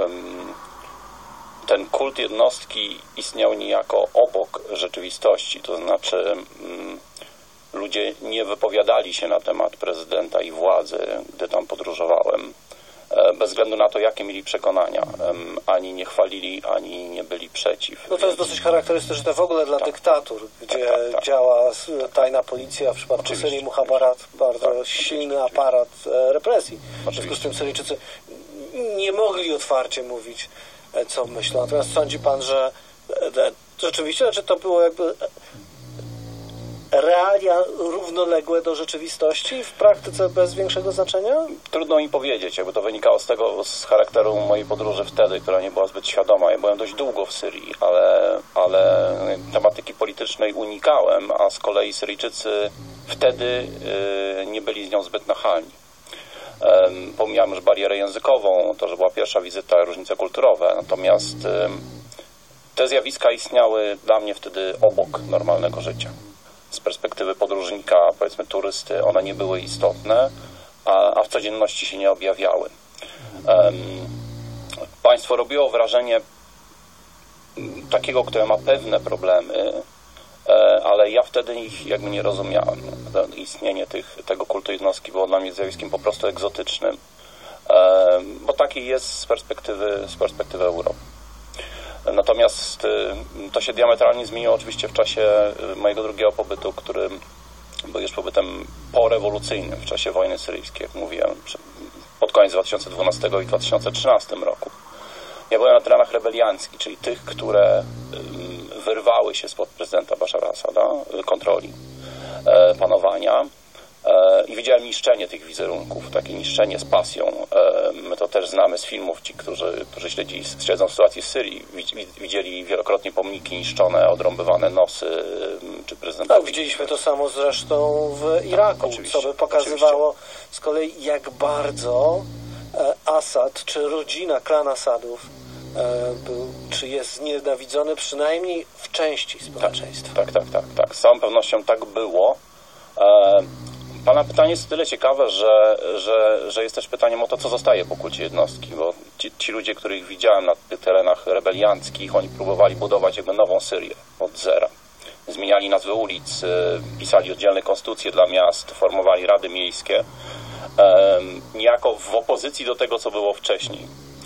ten kult jednostki istniał niejako obok rzeczywistości, to znaczy ludzie nie wypowiadali się na temat prezydenta i władzy, gdy tam podróżowałem, bez względu na to, jakie mieli przekonania. Ani nie chwalili, ani nie byli przeciw. No to jest dosyć charakterystyczne w ogóle dla dyktatur, gdzie działa tajna policja, w przypadku Syrii Muhabarat bardzo silny aparat represji. W związku z tym Syryjczycy nie mogli otwarcie mówić, co myślą. Natomiast sądzi pan, że rzeczywiście, znaczy to było jakby realia równoległe do rzeczywistości w praktyce bez większego znaczenia? Trudno mi powiedzieć, jakby to wynikało z charakteru mojej podróży wtedy, która nie była zbyt świadoma. Ja byłem dość długo w Syrii, ale tematyki politycznej unikałem, a z kolei Syryjczycy wtedy nie byli z nią zbyt nachalni. Pomijałem już barierę językową, to, że była pierwsza wizyta, różnice kulturowe, natomiast te zjawiska istniały dla mnie wtedy obok normalnego życia. Z perspektywy podróżnika, powiedzmy turysty, one nie były istotne, a w codzienności się nie objawiały. Państwo robiło wrażenie takiego, które ma pewne problemy, ale ja wtedy ich jakby nie rozumiałem. Istnienie tego kultu jednostki było dla mnie zjawiskiem po prostu egzotycznym, bo taki jest z perspektywy Europy. Natomiast to się diametralnie zmieniło oczywiście w czasie mojego drugiego pobytu, który był już pobytem porewolucyjnym w czasie wojny syryjskiej, jak mówiłem, pod koniec 2012 i 2013 roku. Ja byłem na terenach rebelianckich, czyli tych, które wyrwały się spod prezydenta Bashara Assada, kontroli panowania, i widziałem niszczenie tych wizerunków, takie niszczenie z pasją. My to też znamy z filmów. Ci, którzy śledzą sytuację w Syrii, widzieli wielokrotnie pomniki niszczone, odrąbywane nosy, czy prezydentowi. Tak, widzieliśmy to samo zresztą w Iraku, co by pokazywało z kolei, jak bardzo Assad, czy rodzina, klan Assadów czy jest znienawidzony przynajmniej w części społeczeństwa. Tak. Z całą pewnością tak było. Pana pytanie jest tyle ciekawe, że jest też pytaniem o to, co zostaje po kulcie jednostki, bo ci ludzie, których widziałem na tych terenach rebelianckich, oni próbowali budować jakby nową Syrię od zera. Zmieniali nazwy ulic, pisali oddzielne konstytucje dla miast, formowali rady miejskie, niejako w opozycji do tego, co było wcześniej.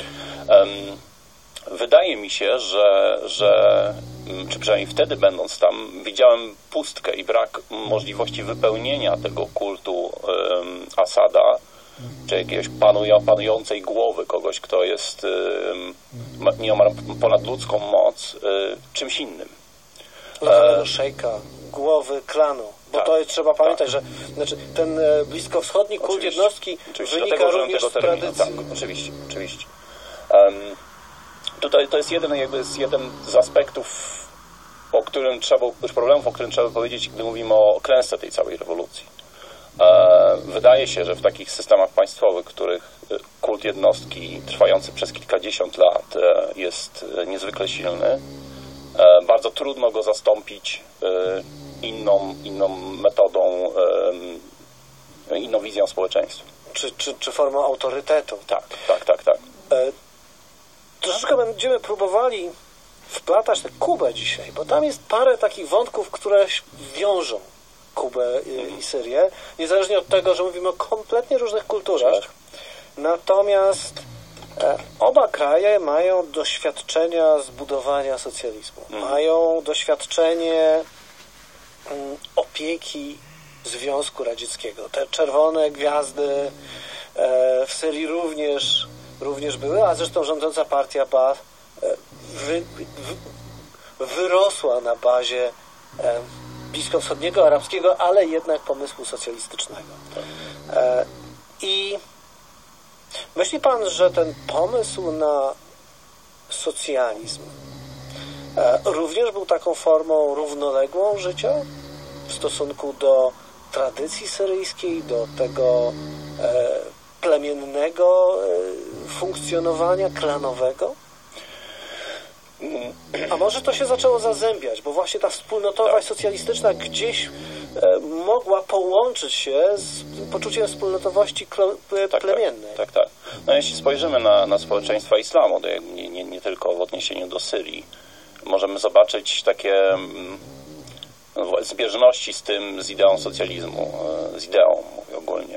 Wydaje mi się, że czy przynajmniej wtedy będąc tam, widziałem pustkę i brak możliwości wypełnienia tego kultu Assada, czy jakiegoś panującej głowy, kogoś, kto jest nieomal ponadludzką moc, czymś innym. Lokalnego szejka, głowy klanu. Bo to jest, trzeba pamiętać, że ten bliskowschodni kult jednostki wynika również z tradycji. Tak, oczywiście. Tutaj to jest jeden z aspektów, problemów, o którym trzeba powiedzieć, gdy mówimy o klęsce tej całej rewolucji. Wydaje się, że w takich systemach państwowych, których kult jednostki trwający przez kilkadziesiąt lat jest niezwykle silny, bardzo trudno go zastąpić inną metodą, inną wizją społeczeństwa. Czy formą autorytetu. Tak. Troszeczkę będziemy próbowali wplatać tę Kubę dzisiaj, bo tam jest parę takich wątków, które wiążą Kubę i Syrię, niezależnie od tego, że mówimy o kompletnie różnych kulturach. Natomiast oba kraje mają doświadczenia zbudowania socjalizmu. Mają doświadczenie opieki Związku Radzieckiego. Te czerwone gwiazdy w Syrii również były, a zresztą rządząca partia Baath wyrosła na bazie bliskowschodniego, arabskiego, ale jednak pomysłu socjalistycznego. I myśli pan, że ten pomysł na socjalizm również był taką formą równoległą życia w stosunku do tradycji syryjskiej, do tego plemiennego funkcjonowania klanowego? A może to się zaczęło zazębiać, bo właśnie ta wspólnotowość socjalistyczna gdzieś mogła połączyć się z poczuciem wspólnotowości plemiennej. Tak. No jeśli spojrzymy na społeczeństwa islamu, nie tylko w odniesieniu do Syrii, możemy zobaczyć takie zbieżności z ideą socjalizmu, mówię ogólnie.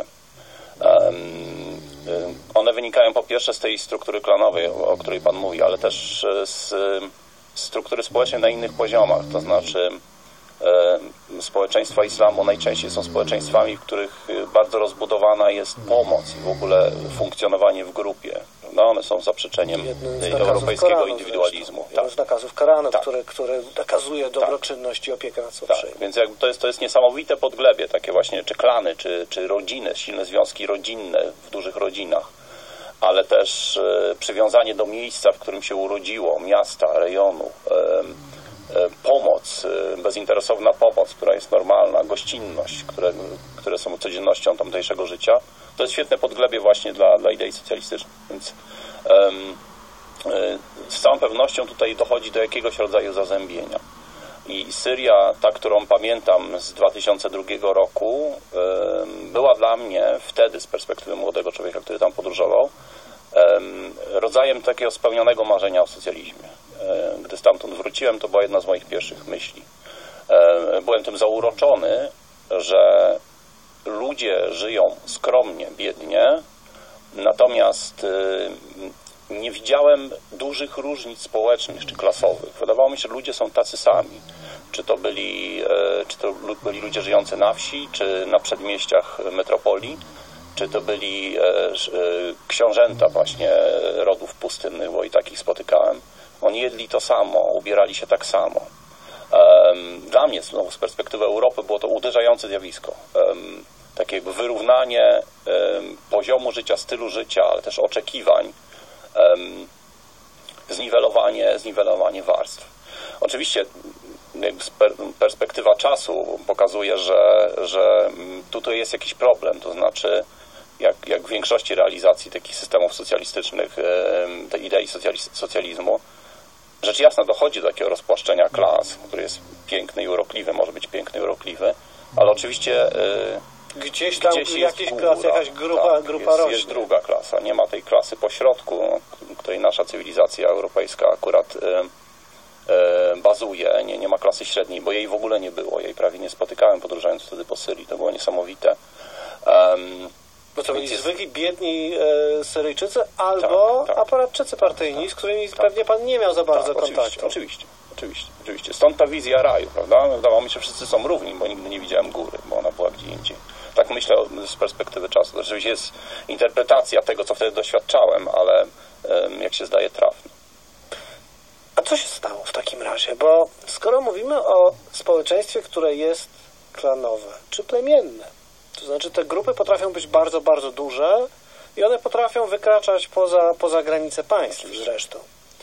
One wynikają po pierwsze z tej struktury klanowej, o której Pan mówi, ale też z struktury społecznej na innych poziomach, to znaczy społeczeństwa islamu najczęściej są społeczeństwami, w których bardzo rozbudowana jest pomoc i w ogóle funkcjonowanie w grupie. No, one są zaprzeczeniem europejskiego indywidualizmu. Jeden z nakazów Koranu, który nakazuje dobroczynność i opiekę nad sobą. Więc to jest niesamowite podglebie, takie właśnie, czy klany, czy rodziny, silne związki rodzinne w dużych rodzinach, ale też przywiązanie do miejsca, w którym się urodziło, miasta, rejonu, pomoc, bezinteresowna pomoc, która jest normalna, gościnność, które są codziennością tamtejszego życia. To jest świetne podglebie właśnie dla idei socjalistycznych. Więc z całą pewnością tutaj dochodzi do jakiegoś rodzaju zazębienia. I Syria, ta, którą pamiętam z 2002 roku, była dla mnie wtedy, z perspektywy młodego człowieka, który tam podróżował, rodzajem takiego spełnionego marzenia o socjalizmie. Gdy stamtąd wróciłem, to była jedna z moich pierwszych myśli. Byłem tym zauroczony, że ludzie żyją skromnie, biednie, natomiast nie widziałem dużych różnic społecznych czy klasowych. Wydawało mi się, że ludzie są tacy sami. Czy to byli ludzie żyjący na wsi, czy na przedmieściach metropolii, czy to byli książęta właśnie rodów pustynnych, bo i takich spotykałem. Oni jedli to samo, ubierali się tak samo. Dla mnie, znowu z perspektywy Europy, było to uderzające zjawisko. Takie jakby wyrównanie poziomu życia, stylu życia, ale też oczekiwań, zniwelowanie warstw. Oczywiście perspektywa czasu pokazuje, że tutaj jest jakiś problem, to znaczy jak w większości realizacji takich systemów socjalistycznych, tej idei socjalizmu, rzecz jasna dochodzi do takiego rozpłaszczenia klas, który jest piękny i urokliwy, może być piękny i urokliwy, ale oczywiście gdzieś tam jakiś klas, jakaś grupa rośnie. Jest druga klasa, nie ma tej klasy pośrodku, której nasza cywilizacja europejska akurat bazuje, nie ma klasy średniej, bo jej w ogóle nie było, jej prawie nie spotykałem, podróżując wtedy po Syrii, to było niesamowite. Bo to byli zwykli, biedni Syryjczycy albo aparatczycy partyjni, z którymi pewnie pan nie miał za bardzo kontaktu. Oczywiście. Stąd ta wizja raju, prawda? Wydawało mi się, że wszyscy są równi, bo nigdy nie widziałem góry, bo ona była gdzie indziej. Tak myślę z perspektywy czasu. To rzeczywiście jest interpretacja tego, co wtedy doświadczałem, ale jak się zdaje, trafna. A co się stało w takim razie? Bo skoro mówimy o społeczeństwie, które jest klanowe czy plemienne, to znaczy te grupy potrafią być bardzo, bardzo duże i one potrafią wykraczać poza granice państw zresztą.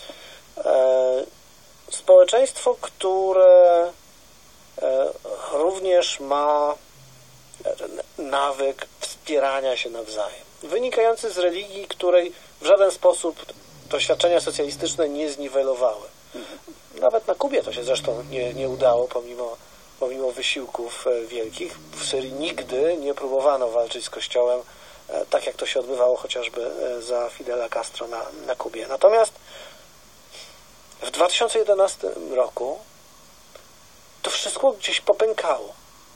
Społeczeństwo, które również ma nawyk wspierania się nawzajem, wynikający z religii, której w żaden sposób doświadczenia socjalistyczne nie zniwelowały. Nawet na Kubie to się zresztą nie udało, pomimo wysiłków wielkich. W Syrii nigdy nie próbowano walczyć z Kościołem, tak jak to się odbywało chociażby za Fidela Castro na Kubie. Natomiast w 2011 roku to wszystko gdzieś popękało.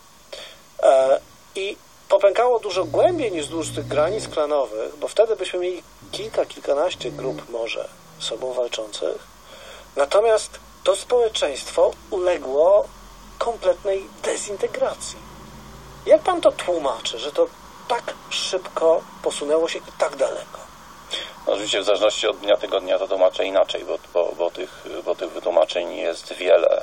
I popękało dużo głębiej niż wzdłuż tych granic klanowych, bo wtedy byśmy mieli kilkanaście grup może sobą walczących. Natomiast to społeczeństwo uległo kompletnej dezintegracji. Jak pan to tłumaczy, że to tak szybko posunęło się i tak daleko? No, oczywiście w zależności od dnia tygodnia to tłumaczę inaczej, bo tych wytłumaczeń jest wiele.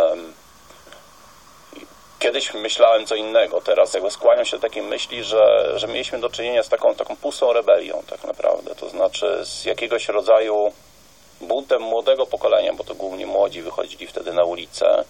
Kiedyś myślałem co innego, teraz jakby skłaniam się do takiej myśli, że mieliśmy do czynienia z taką pustą rebelią tak naprawdę, to znaczy z jakiegoś rodzaju buntem młodego pokolenia, bo to głównie młodzi wychodzili wtedy na ulicę,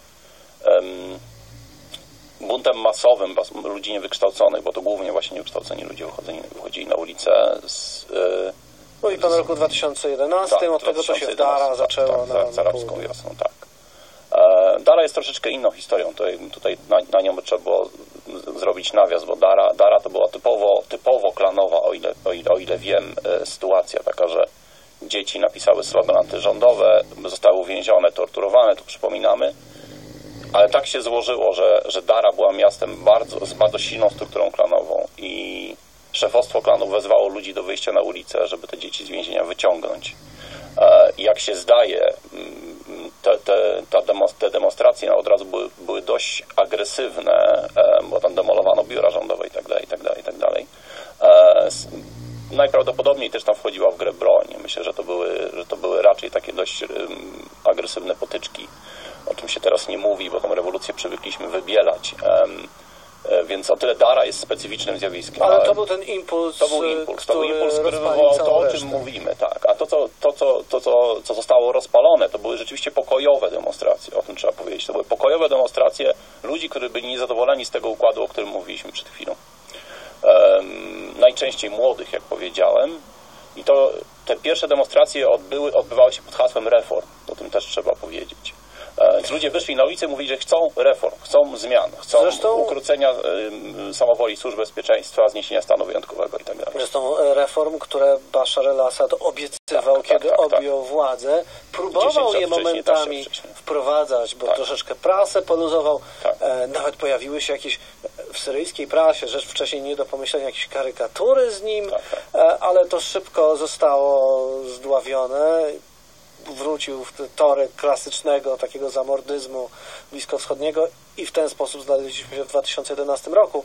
buntem masowym ludzi niewykształconych, bo to głównie właśnie niewykształceni ludzie wychodzili na ulicę. Mówi pan o roku 2011, od tego co się w Dara zaczęło. Z arabską wiosną, tak. Dara jest troszeczkę inną historią. Tutaj na nią by trzeba było zrobić nawias, bo Dara to była typowo klanowa, o ile wiem, sytuacja taka, że dzieci napisały slogany antyrządowe, zostały uwięzione, torturowane, tu przypominamy. Ale tak się złożyło, że Dara była miastem z bardzo silną strukturą klanową i szefostwo klanu wezwało ludzi do wyjścia na ulicę, żeby te dzieci z więzienia wyciągnąć. I jak się zdaje, te demonstracje od razu były dość agresywne, bo tam demolowano biura rządowe i tak dalej. Najprawdopodobniej też tam wchodziła w grę broń. Myślę, że to były raczej takie dość agresywne potyczki, o czym się teraz nie mówi, bo tą rewolucję przywykliśmy wybielać. Więc o tyle Dara jest specyficznym zjawiskiem. Ale to był ten impuls, który wywołał to, o czym mówimy, tak. A co zostało rozpalone, to były rzeczywiście pokojowe demonstracje, o tym trzeba powiedzieć. To były pokojowe demonstracje ludzi, którzy byli niezadowoleni z tego układu, o którym mówiliśmy przed chwilą. Najczęściej młodych, jak powiedziałem. I te pierwsze demonstracje odbywały się pod hasłem reform. O tym też trzeba powiedzieć. Ludzie wyszli na ulicę i mówili, że chcą reform, chcą zmian, chcą ukrócenia samowoli służb bezpieczeństwa, zniesienia stanu wyjątkowego i tak dalej. Zresztą reform, które Bashar al-Assad obiecywał, kiedy objął władzę, próbował je momentami wprowadzać, bo troszeczkę prasę poluzował. Nawet pojawiły się jakieś w syryjskiej prasie, rzecz wcześniej nie do pomyślenia, jakieś karykatury z nim, ale to szybko zostało zdławione. Wrócił w te tory klasycznego takiego zamordyzmu bliskowschodniego i w ten sposób znaleźliśmy się w 2011 roku.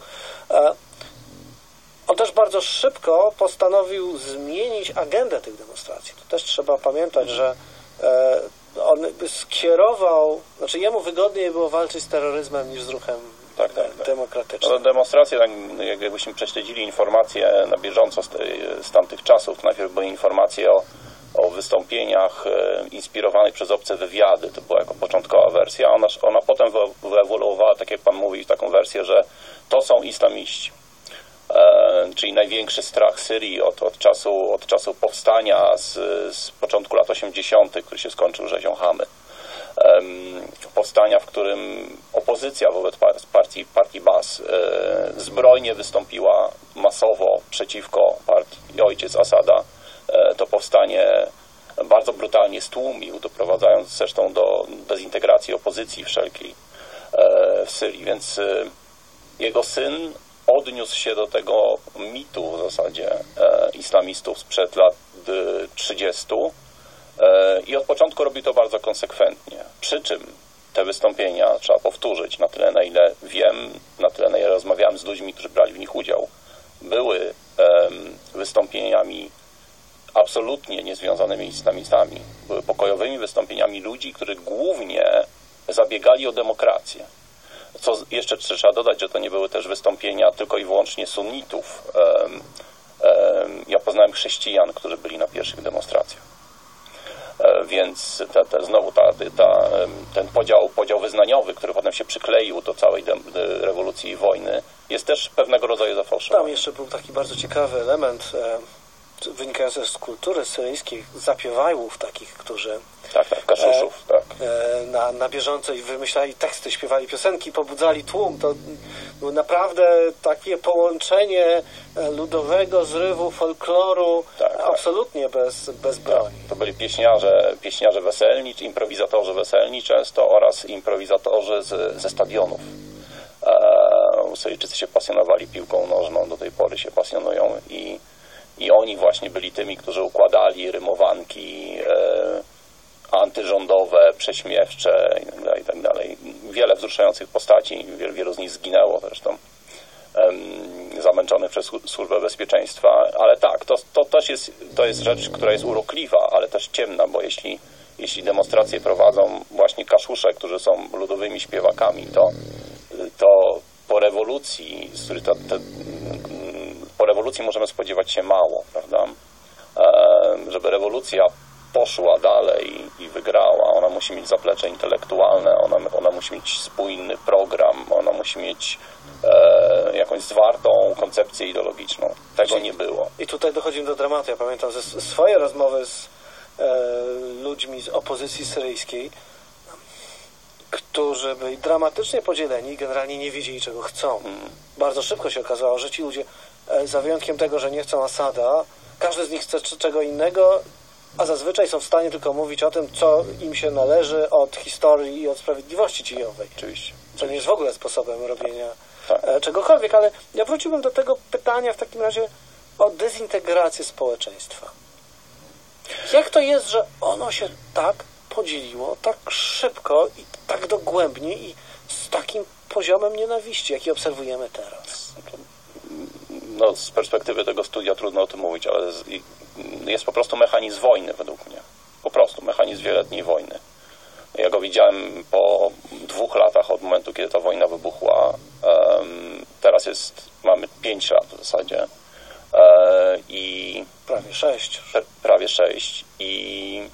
On też bardzo szybko postanowił zmienić agendę tych demonstracji. To też trzeba pamiętać, że on skierował, znaczy jemu wygodniej było walczyć z terroryzmem niż z ruchem demokratycznym. No, demonstracje, jakbyśmy prześledzili informacje na bieżąco z tamtych czasów, to najpierw były informacje o wystąpieniach inspirowanych przez obce wywiady. To była jako początkowa wersja. Ona potem wyewoluowała, tak jak pan mówi, w taką wersję, że to są islamiści. Czyli największy strach Syrii od czasu powstania z początku lat 80., który się skończył rzezią Hamy. Powstania, w którym opozycja wobec partii Baas zbrojnie wystąpiła masowo przeciwko partii ojciec Asada. To powstanie bardzo brutalnie stłumił, doprowadzając zresztą do dezintegracji opozycji wszelkiej w Syrii. Więc jego syn odniósł się do tego mitu w zasadzie islamistów sprzed lat 30 i od początku robił to bardzo konsekwentnie. Przy czym te wystąpienia, trzeba powtórzyć, na tyle na ile wiem, na tyle na ile rozmawiałem z ludźmi, którzy brali w nich udział, były wystąpieniami absolutnie niezwiązanymi z islamistami. Były pokojowymi wystąpieniami ludzi, którzy głównie zabiegali o demokrację. Co jeszcze trzeba dodać, że to nie były też wystąpienia tylko i wyłącznie sunnitów. Ja poznałem chrześcijan, którzy byli na pierwszych demonstracjach. Więc znowu ten podział wyznaniowy, który potem się przykleił do całej rewolucji i wojny, jest też pewnego rodzaju zafałszowany. Tam jeszcze był taki bardzo ciekawy element wynikający z kultury syryjskiej, zapiewajłów takich, którzy kaszuszów, na bieżąco i wymyślali teksty, śpiewali piosenki, pobudzali tłum. To było naprawdę takie połączenie ludowego zrywu, folkloru, absolutnie bez broni. To byli pieśniarze weselni, czy improwizatorzy weselni często oraz improwizatorzy ze stadionów. Syryjczycy się pasjonowali piłką nożną, do tej pory się pasjonują i oni właśnie byli tymi, którzy układali rymowanki antyrządowe, prześmiewcze itd. Wiele wzruszających postaci, wielu z nich zginęło zresztą, zamęczonych przez Służbę Bezpieczeństwa. Ale tak, to jest rzecz, która jest urokliwa, ale też ciemna, bo jeśli demonstracje prowadzą właśnie kaszusze, którzy są ludowymi śpiewakami, to po rewolucji, po rewolucji możemy spodziewać się mało, prawda? Żeby rewolucja poszła dalej i wygrała, ona musi mieć zaplecze intelektualne, ona musi mieć spójny program, ona musi mieć jakąś zwartą koncepcję ideologiczną. Tego nie było. I tutaj dochodzimy do dramatu. Ja pamiętam swoje rozmowy z ludźmi z opozycji syryjskiej, którzy byli dramatycznie podzieleni i generalnie nie wiedzieli, czego chcą. Bardzo szybko się okazało, że ci ludzie, za wyjątkiem tego, że nie chcą Asada, każdy z nich chce czego innego, a zazwyczaj są w stanie tylko mówić o tym, co im się należy od historii i od sprawiedliwości dziejowej. Oczywiście. To nie jest w ogóle sposobem robienia czegokolwiek, ale ja wróciłbym do tego pytania w takim razie o dezintegrację społeczeństwa. Jak to jest, że ono się tak podzieliło, tak szybko i tak dogłębnie i z takim poziomem nienawiści, jaki obserwujemy teraz? No, z perspektywy tego studia trudno o tym mówić, ale jest po prostu mechanizm wojny według mnie. Po prostu mechanizm wieloletniej wojny. Ja go widziałem po 2 latach od momentu, kiedy ta wojna wybuchła. Teraz mamy 5 lat w zasadzie. I prawie 6 i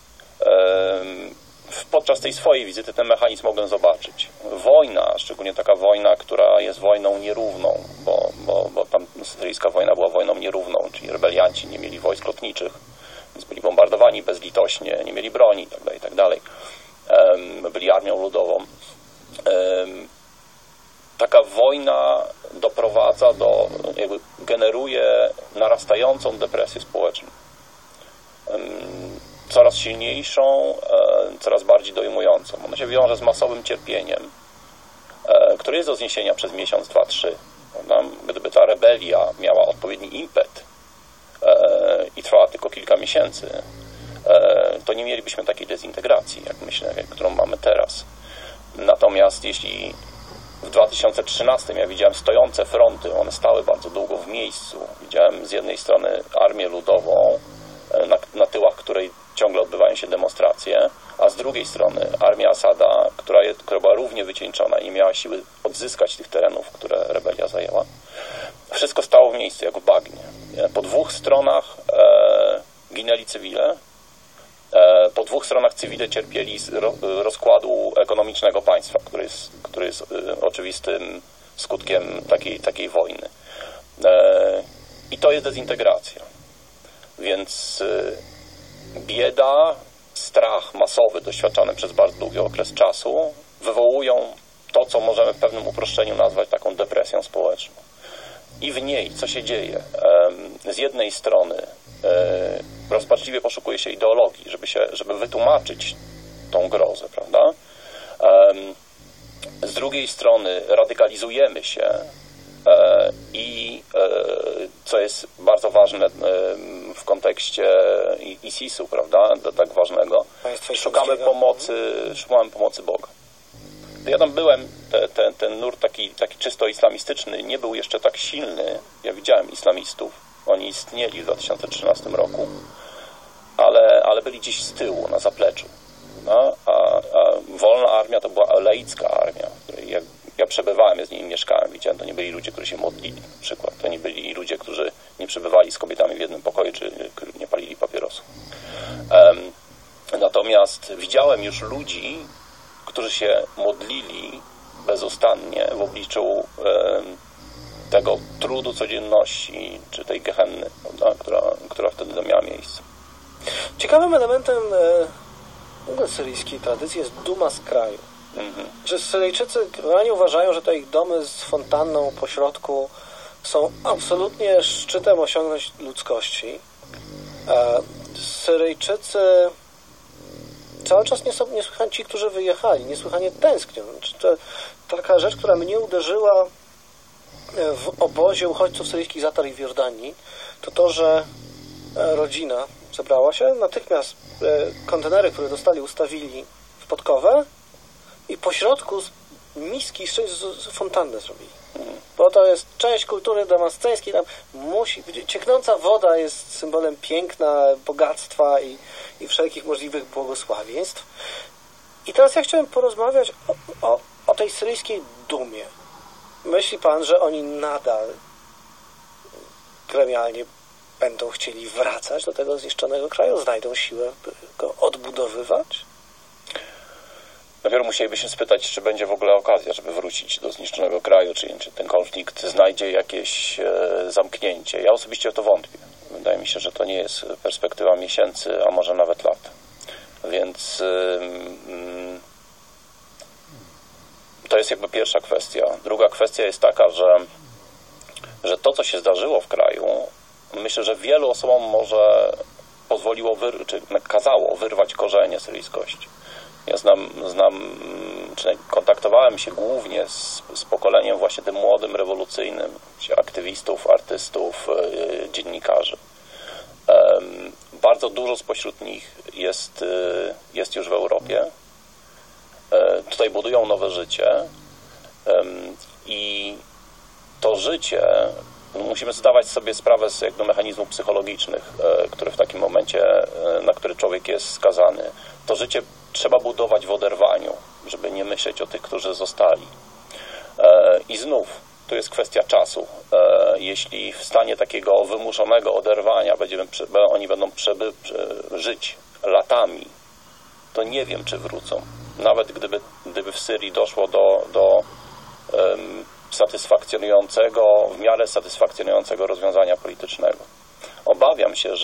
podczas tej swojej wizyty ten mechanizm mogłem zobaczyć. Wojna, szczególnie taka wojna, która jest wojną nierówną, bo tam syryjska wojna była wojną nierówną, czyli rebelianci nie mieli wojsk lotniczych, więc byli bombardowani bezlitośnie, nie mieli broni itd. Byli armią ludową. Taka wojna doprowadza generuje narastającą depresję społeczną. Coraz silniejszą, coraz bardziej dojmującą. Ona się wiąże z masowym cierpieniem, które jest do zniesienia przez miesiąc, 2, 3. Gdyby ta rebelia miała odpowiedni impet i trwała tylko kilka miesięcy, to nie mielibyśmy takiej dezintegracji, jak myślę, którą mamy teraz. Natomiast jeśli w 2013 ja widziałem stojące fronty, one stały bardzo długo w miejscu. Widziałem z jednej strony armię ludową, na tyłach której ciągle odbywają się demonstracje, a z drugiej strony armia Asada, która była równie wycieńczona i nie miała siły odzyskać tych terenów, które rebelia zajęła. Wszystko stało w miejscu, jak w bagnie. Po 2 stronach ginęli cywile, po 2 stronach cywile cierpieli z rozkładu ekonomicznego państwa, który jest oczywistym skutkiem takiej wojny. I to jest dezintegracja. Więc bieda, strach masowy doświadczany przez bardzo długi okres czasu wywołują to, co możemy w pewnym uproszczeniu nazwać taką depresją społeczną. I w niej, co się dzieje? Z jednej strony rozpaczliwie poszukuje się ideologii, żeby wytłumaczyć tą grozę, prawda? Z drugiej strony radykalizujemy się i co jest bardzo ważne w kontekście ISIS-u, prawda? Tak ważnego. Szukamy pomocy Boga. Ja tam byłem, ten nurt taki czysto islamistyczny nie był jeszcze tak silny. Ja widziałem islamistów, oni istnieli w 2013 roku, ale byli gdzieś z tyłu, na zapleczu. No, a wolna armia to była laicka armia, w której ja przebywałem, ja z nimi mieszkałem, widziałem, to nie byli ludzie, którzy się modlili na przykład, to nie byli ludzie, którzy nie przebywali z kobietami w jednym pokoju, czy nie palili papierosów. Natomiast widziałem już ludzi, którzy się modlili bezustannie w obliczu tego trudu codzienności, czy tej gehenny, która wtedy miała miejsce. Ciekawym elementem syryjskiej tradycji jest duma z kraju. Że Syryjczycy realnie uważają, że te ich domy z fontanną po środku są absolutnie szczytem osiągnięć ludzkości. Syryjczycy cały czas niesłychanie, ci, którzy wyjechali, niesłychanie tęsknią. To taka rzecz, która mnie uderzyła w obozie uchodźców syryjskich z Atar i w Jordanii, to, że rodzina zebrała się, natychmiast kontenery, które dostali, ustawili w podkowę i po środku z miski z fontannę zrobili. Bo to jest część kultury damasceńskiej, tam cieknąca woda jest symbolem piękna, bogactwa i wszelkich możliwych błogosławieństw. I teraz ja chciałem porozmawiać o tej syryjskiej dumie. Myśli pan, że oni nadal gremialnie będą chcieli wracać do tego zniszczonego kraju? Znajdą siłę, by go odbudowywać? Najpierw musielibyśmy spytać, czy będzie w ogóle okazja, żeby wrócić do zniszczonego kraju, czy ten konflikt znajdzie jakieś zamknięcie. Ja osobiście w to wątpię. Wydaje mi się, że to nie jest perspektywa miesięcy, a może nawet lat. Więc To jest jakby pierwsza kwestia. Druga kwestia jest taka, że to, co się zdarzyło w kraju, myślę, że wielu osobom może pozwoliło, czy kazało wyrwać korzenie syryjskości. Ja czy kontaktowałem się głównie z pokoleniem właśnie tym młodym, rewolucyjnym, aktywistów, artystów, dziennikarzy. Bardzo dużo spośród nich jest już w Europie. Tutaj budują nowe życie i to życie, musimy zdawać sobie sprawę z jakby mechanizmów psychologicznych, które w takim momencie, na który człowiek jest skazany. To życie trzeba budować w oderwaniu, żeby nie myśleć o tych, którzy zostali. I znów, tu jest kwestia czasu. Jeśli w stanie takiego wymuszonego oderwania oni będą żyć latami, to nie wiem, czy wrócą. Nawet gdyby w Syrii doszło do w miarę satysfakcjonującego rozwiązania politycznego. Obawiam się,